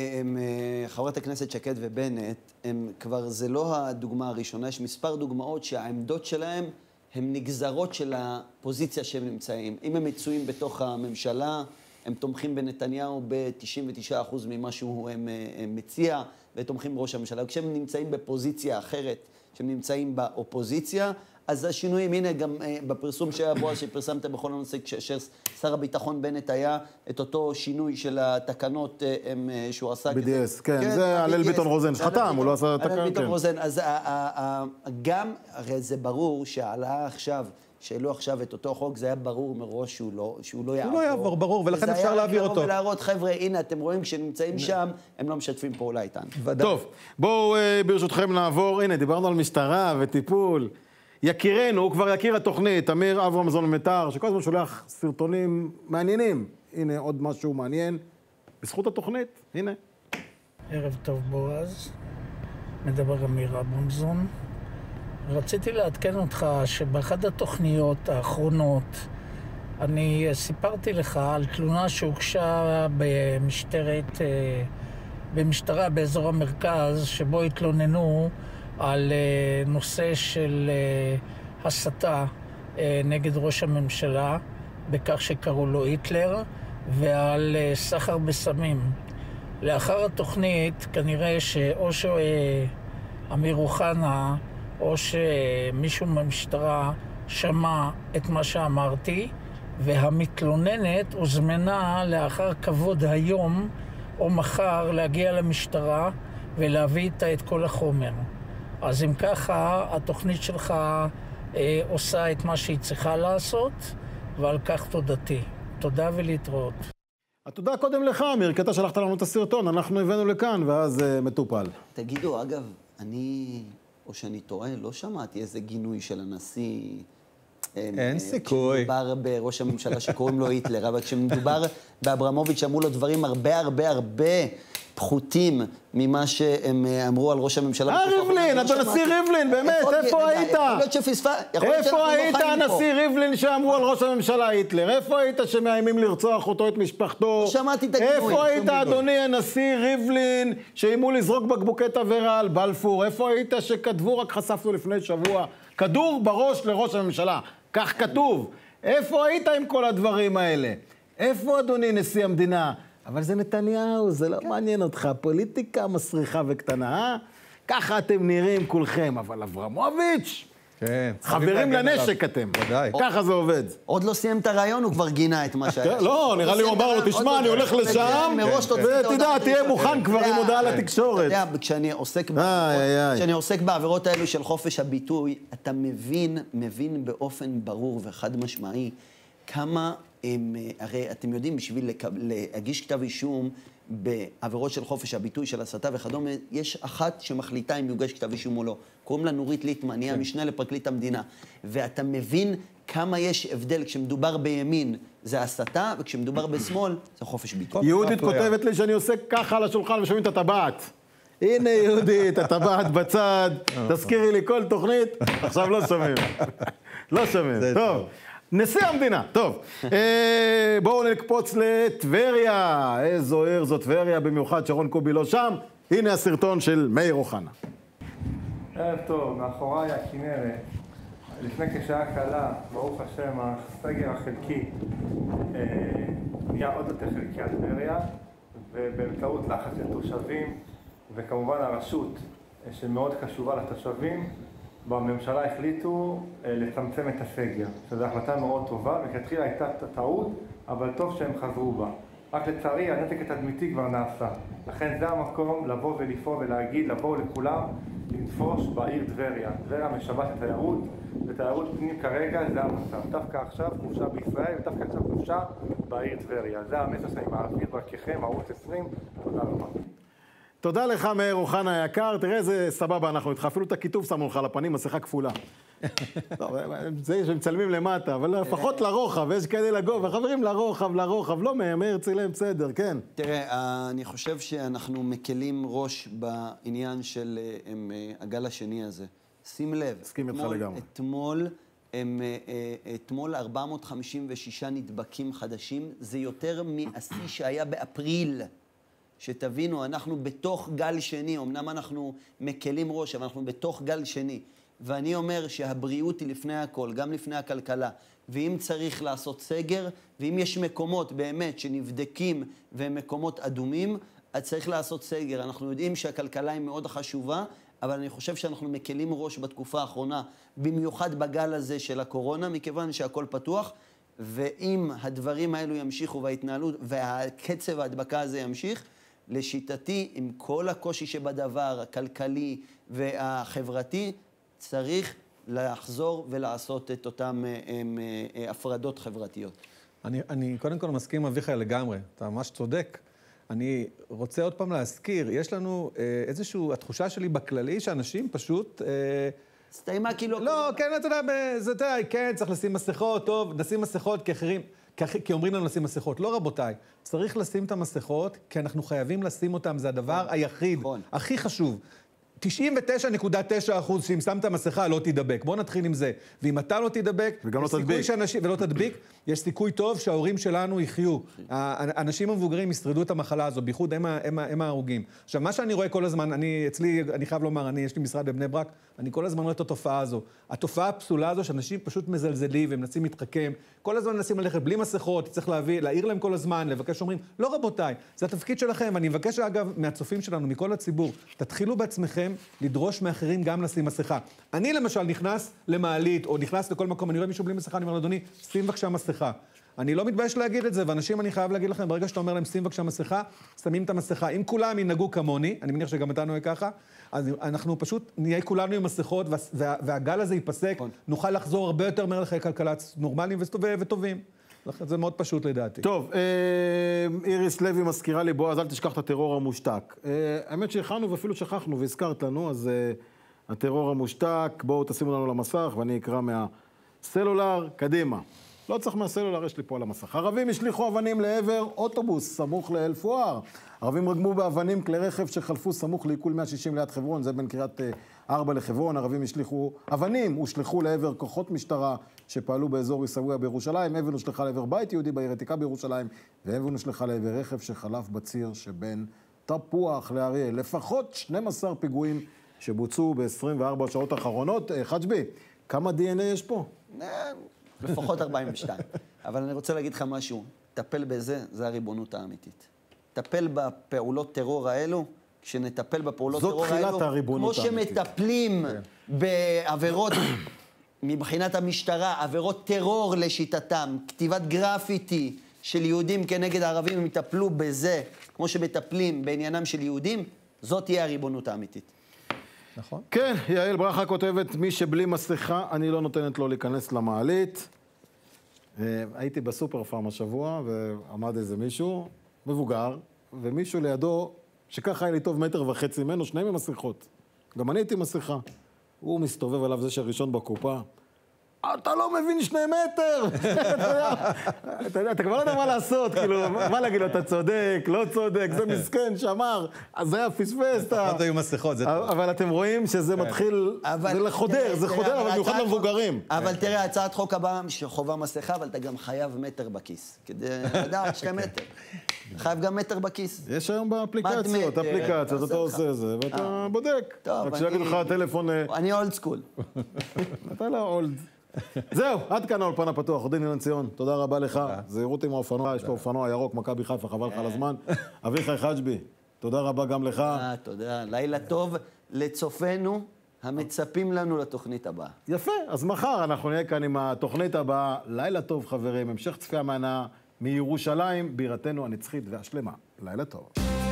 חברת הכנסת שקד ובנט, הם כבר, זה לא הדוגמה הראשונה, יש מספר דוגמאות שהעמדות שלהם הן נגזרות של הפוזיציה שהם נמצאים. אם הם מצויים בתוך הממשלה, הם תומכים בנתניהו ב-תשעים ותשעה אחוז ממה שהוא מציע, ותומכים בראש הממשלה. כשהם נמצאים בפוזיציה אחרת, כשהם נמצאים באופוזיציה, אז השינויים, הנה גם בפרסום שהיה בועז שפרסמת בכל הנושא, כאשר שר הביטחון בנט היה את אותו שינוי של התקנות שהוא עשה.
בי די אס, כן, זה הלל ביטון רוזן שחתם, הוא לא עשה את התקנות.
הלל ביטון רוזן, אז גם, הרי זה ברור שעלה עכשיו, שאלו עכשיו את אותו חוק, זה היה ברור מראש שהוא לא, שהוא לא יעבור.
הוא לא יעבור, ברור, ולכן אפשר להעביר אותו.
וזה היה ולהראות, חבר'ה, הנה, אתם רואים, כשנמצאים שם, הם לא משתפים פעולה איתנו.
טוב, בואו ברשותכם נעבור, הנה, דיברנו על משטרה וטיפול. יקירנו, הוא כבר יכיר התוכנית, אמיר אברמזון מיתר, שכל הזמן שולח סרטונים מעניינים. הנה עוד משהו מעניין, בזכות התוכנית, הנה.
ערב טוב בועז, מדבר אמיר אברמזון. רציתי לעדכן אותך שבאחד התוכניות האחרונות אני סיפרתי לך על תלונה שהוגשה במשטרת, במשטרה באזור המרכז, שבו התלוננו על נושא של הסתה נגד ראש הממשלה, בכך שקראו לו היטלר, ועל סחר בסמים. לאחר התוכנית כנראה שאו שאמיר אוחנה או שמישהו מהמשטרה שמע את מה שאמרתי, והמתלוננת הוזמנה לאחר כבוד היום או מחר להגיע למשטרה ולהביא איתה את כל החומר. אז אם ככה, התוכנית שלך אה, עושה את מה שהיא צריכה לעשות, ועל כך תודתי. תודה ולהתראות.
התודה קודם לך, אמיר, כי אתה שלחת לנו את הסרטון, אנחנו הבאנו לכאן, ואז uh, מטופל.
תגידו, אגב, אני, או שאני טועה, לא שמעתי איזה גינוי של הנשיא.
אין סיכוי.
כשמדובר בראש הממשלה שקוראים לו היטלר, אבל כשמדובר באברמוביץ' שאמרו לו דברים הרבה הרבה הרבה פחותים ממה שהם אמרו על ראש הממשלה.
אה, ריבלין, אתה נשיא ריבלין, באמת, איפה היית?
יכול להיות שפספס,
איפה היית הנשיא ריבלין שאמרו על ראש הממשלה היטלר? איפה היית שמאיימים לרצוח אותו, את משפחתו?
שמעתי את הגינוי.
איפה היית, אדוני הנשיא ריבלין, שאיימו לזרוק בקבוקי תבערה על בלפור? איפה היית שכתבו, רק חשפנו לפני שבוע, כדור בראש לראש הממשלה? כך כתוב. איפה היית עם כל הדברים האלה? איפה, אדוני נשיא המדינה? אבל זה נתניהו, זה לא מעניין אותך. פוליטיקה מסריחה וקטנה, אה? ככה אתם נראים כולכם. אבל אברמוביץ',
כן.
חברים לנשק אתם.
ודאי.
ככה זה עובד.
עוד לא סיים את הרעיון, הוא כבר גינה את מה שהיה.
לא, נראה לי הוא אמר לו, תשמע, אני הולך לשם, ותדע, תהיה מוכן כבר עם הודעה לתקשורת.
אתה יודע, כשאני עוסק בעבירות האלו של חופש הביטוי, אתה מבין, מבין באופן ברור וחד משמעי, כמה, הרי אתם יודעים, בשביל להגיש כתב אישום בעבירות של חופש הביטוי, של הסתה וכדומה, יש אחת שמחליטה אם יוגש כתב אישום או לא. קוראים לה נורית ליטמן, היא המשנה לפרקליט המדינה. ואתה מבין כמה יש הבדל כשמדובר בימין זה הסתה, וכשמדובר בשמאל זה חופש ביטוי.
יהודית כותבת לי שאני עושה ככה על השולחן ושומעים את הטבעת. הנה יהודית, הטבעת בצד, תזכירי לי כל תוכנית, עכשיו לא שומעים. לא שומעים, טוב. נשיא המדינה, טוב. בואו נקפוץ לטבריה. איזו עיר זו טבריה, במיוחד שרון קובי לא שם. הנה הסרטון של מאיר אוחנה.
ערב טוב, מאחוריי הכנרת. לפני כשעה קלה, ברוך השם, הסגר החלקי נהיה עוד יותר חלקי על טבריה, ובאמצעות לחץ של תושבים, וכמובן הרשות שמאוד קשובה לתושבים, בממשלה החליטו לצמצם את הסגר, שזו החלטה מאוד טובה, וכתחילה הייתה טעות, אבל טוב שהם חזרו בה. רק לצערי, הנתק התדמיתי כבר נעשה. לכן זה המקום לבוא ולפעול ולהגיד, לבוא לכולם, לנפוש בעיר טבריה. טבריה משוועת לתיירות, ותיירות פנים כרגע זה המצב. דווקא עכשיו חופשה בישראל, ודווקא עכשיו חופשה בעיר טבריה. זה המסר שאני מעביר דרככם, ערוץ עשרים, תודה רבה.
תודה לך, מאיר אוחנה היקר. תראה איזה סבבה אנחנו איתך. אפילו את הכיתוב שמו לך לפנים, מסכה כפולה. זה שמצלמים למטה, אבל לפחות לרוחב, יש כאלה לגובה. חברים, לרוחב, לרוחב. לא מהם, מאיר צילם, בסדר, כן.
תראה, אני חושב שאנחנו מקלים ראש בעניין של הגל השני הזה. שים לב.
הסכים איתך לגמרי.
אתמול, אתמול ארבע מאות חמישים ושישה נדבקים חדשים. זה יותר מהשיא שהיה באפריל. שתבינו, אנחנו בתוך גל שני, אמנם אנחנו מקלים ראש, אבל אנחנו בתוך גל שני. ואני אומר שהבריאות היא לפני הכל, גם לפני הכלכלה. ואם צריך לעשות סגר, ואם יש מקומות באמת שנבדקים והם מקומות אדומים, אז צריך לעשות סגר. אנחנו יודעים שהכלכלה היא מאוד חשובה, אבל אני חושב שאנחנו מקלים ראש בתקופה האחרונה, במיוחד בגל הזה של הקורונה, מכיוון שהכל פתוח. ואם הדברים האלו ימשיכו וההתנהלות והקצב ההדבקה הזה ימשיך, לשיטתי, עם כל הקושי שבדבר, הכלכלי והחברתי, צריך לחזור ולעשות את אותם הם, הפרדות חברתיות.
אני, אני קודם כל מסכים עם אביחי לגמרי, אתה ממש צודק. אני רוצה עוד פעם להזכיר, יש לנו אה, איזושהי, התחושה שלי בכללי, שאנשים פשוט... אה,
סתיימה כאילו...
לא, כן, אתה יודע, זה, אתה יודע, כן, צריך לשים מסכות, טוב, נשים מסכות כאחרים, כי אומרים לנו לשים מסכות. לא, רבותיי, צריך לשים את המסכות, כי אנחנו חייבים לשים אותם, זה הדבר היחיד, הכי חשוב. תשעים ותשע נקודה תשע אחוז שאם שמת מסכה לא תדבק. בואו נתחיל עם זה. ואם אתה לא תדבק,
וגם לא תדביק.
שאנשים, ולא תדביק, יש סיכוי טוב שההורים שלנו יחיו. האנשים המבוגרים ישרדו את המחלה הזו, בייחוד הם, הם, הם ההרוגים. עכשיו, מה שאני רואה כל הזמן, אני, אצלי, אני חייב לומר, אני, יש לי משרד בבני ברק, אני כל הזמן רואה את התופעה הזו. התופעה הפסולה הזו, שאנשים פשוט מזלזלים ומנסים להתחכם, כל הזמן מנסים ללכת בלי מסכות, צריך להביא, להעיר להם כל הזמן, לבקש, אומרים, לא רבותיי, זה התפקיד שלכם. אני מבקש, אגב, מהצופים שלנו, מכל הציבור, תתחילו בעצמכם לדרוש מאחרים גם לשים מסכה. אני למשל נכנס למעלית, או נכנס לכל מקום, אני רואה מישהו בלי מסכה, אני אומר, אדוני, שים בבקשה מסכה. אני לא מתבייש להגיד את זה, ואנשים, אני חייב להגיד לכם, ברגע שאתה אומר להם, שים בבקשה מסכה, שמים את המסכה. אם כולם ינהגו כמוני, אני מניח שגם אתה נוהג ככה, אז אנחנו פשוט נהיה כולנו עם מסכות, וה, והגל הזה ייפסק, נוכל לחזור הרבה יותר מהר לחיי כלכלה נורמליים וטובים. זה מאוד פשוט לדעתי.
טוב, איריס לוי מזכירה לי, בוא, אז אל תשכח את הטרור המושתק. האמת שהכנו ואפילו שכחנו והזכרת לנו, אז הטרור המושתק, בואו תשימו לנו למסך ואני אקרא מהסלולר, קדימה. לא צריך מהסלולר, יש לי פה על המסך. ערבים השליחו אבנים לעבר אוטובוס סמוך לאל פואר. ערבים רגמו באבנים כלי רכב שחלפו סמוך לעיכול מאה שישים ליד חברון, זה בין קריית ארבע לחברון. ערבים השליחו אבנים, הושלחו לעבר כוחות משטרה שפעלו באזור עיסאוויה בירושלים. אבן הושלחה לעבר בית יהודי בעיר העתיקה בירושלים, ואבן הושלחה לעבר רכב שחלף בציר שבין תפוח לאריאל. לפחות שנים עשר פיגועים שבוצעו ב-עשרים וארבע שעות האחרונות. חג'בי, כמה די אן איי יש פה?
לפחות ארבעים ושתיים. אבל אני רוצה להגיד לך משהו, טפל בזה, זה הריבונות האמיתית. טפל בפעולות טרור האלו, כשנטפל בפעולות טרור האלו,
זאת תחילת הריבונות
האמיתית. כמו שמטפלים בעבירות מבחינת המשטרה, עבירות טרור לשיטתם, כתיבת גרפיטי של יהודים כנגד הערבים, הם יטפלו בזה, כמו שמטפלים בעניינם של יהודים, זאת תהיה הריבונות האמיתית.
נכון.
כן, יעל ברכה כותבת, מי שבלי מסכה, אני לא נותנת לו להיכנס למעלית. הייתי בסופר פארם השבוע, ועמד איזה מישהו, מבוגר, ומישהו לידו, שככה היה לי טוב מטר וחצי ממנו, שניהם עם מסכות. גם אני הייתי מסכה. הוא מסתובב עליו זה שהראשון בקופה. אתה לא מבין שני מטר! אתה יודע, אתה כבר לא יודע מה לעשות, כאילו, מה להגיד לו, אתה צודק, לא צודק, זה מסכן, שמר, אז זה היה פספס.
לפחות היו מסכות, זה טוב.
אבל אתם רואים שזה מתחיל, זה לחודר, זה חודר, אבל במיוחד למבוגרים.
אבל תראה, הצעת חוק הבאה שחובה מסכה, אבל אתה גם חייב מטר בכיס. כדי לדעת שתי מטר. חייב גם מטר בכיס.
יש היום באפליקציות, אפליקציות, אתה עושה זה, ואתה בודק. רק שיגיד לך הטלפון...
אני אולד סקול.
אתה לא אולד. זהו, עד כאן האולפן הפתוח. עורך דין אילן ציון, תודה רבה לך. זהירות עם האופנוע, יש לו אופנוע ירוק, מכבי חיפה, חבל לך על הזמן. אביחי חג'בי, תודה רבה גם לך.
תודה, לילה טוב לצופינו המצפים לנו לתוכנית הבאה.
יפה, אז מחר אנחנו נהיה כאן עם התוכנית הבאה. לילה טוב חברים, המשך צפייה מהנה מירושלים, בירתנו הנצחית והשלמה. לילה טוב.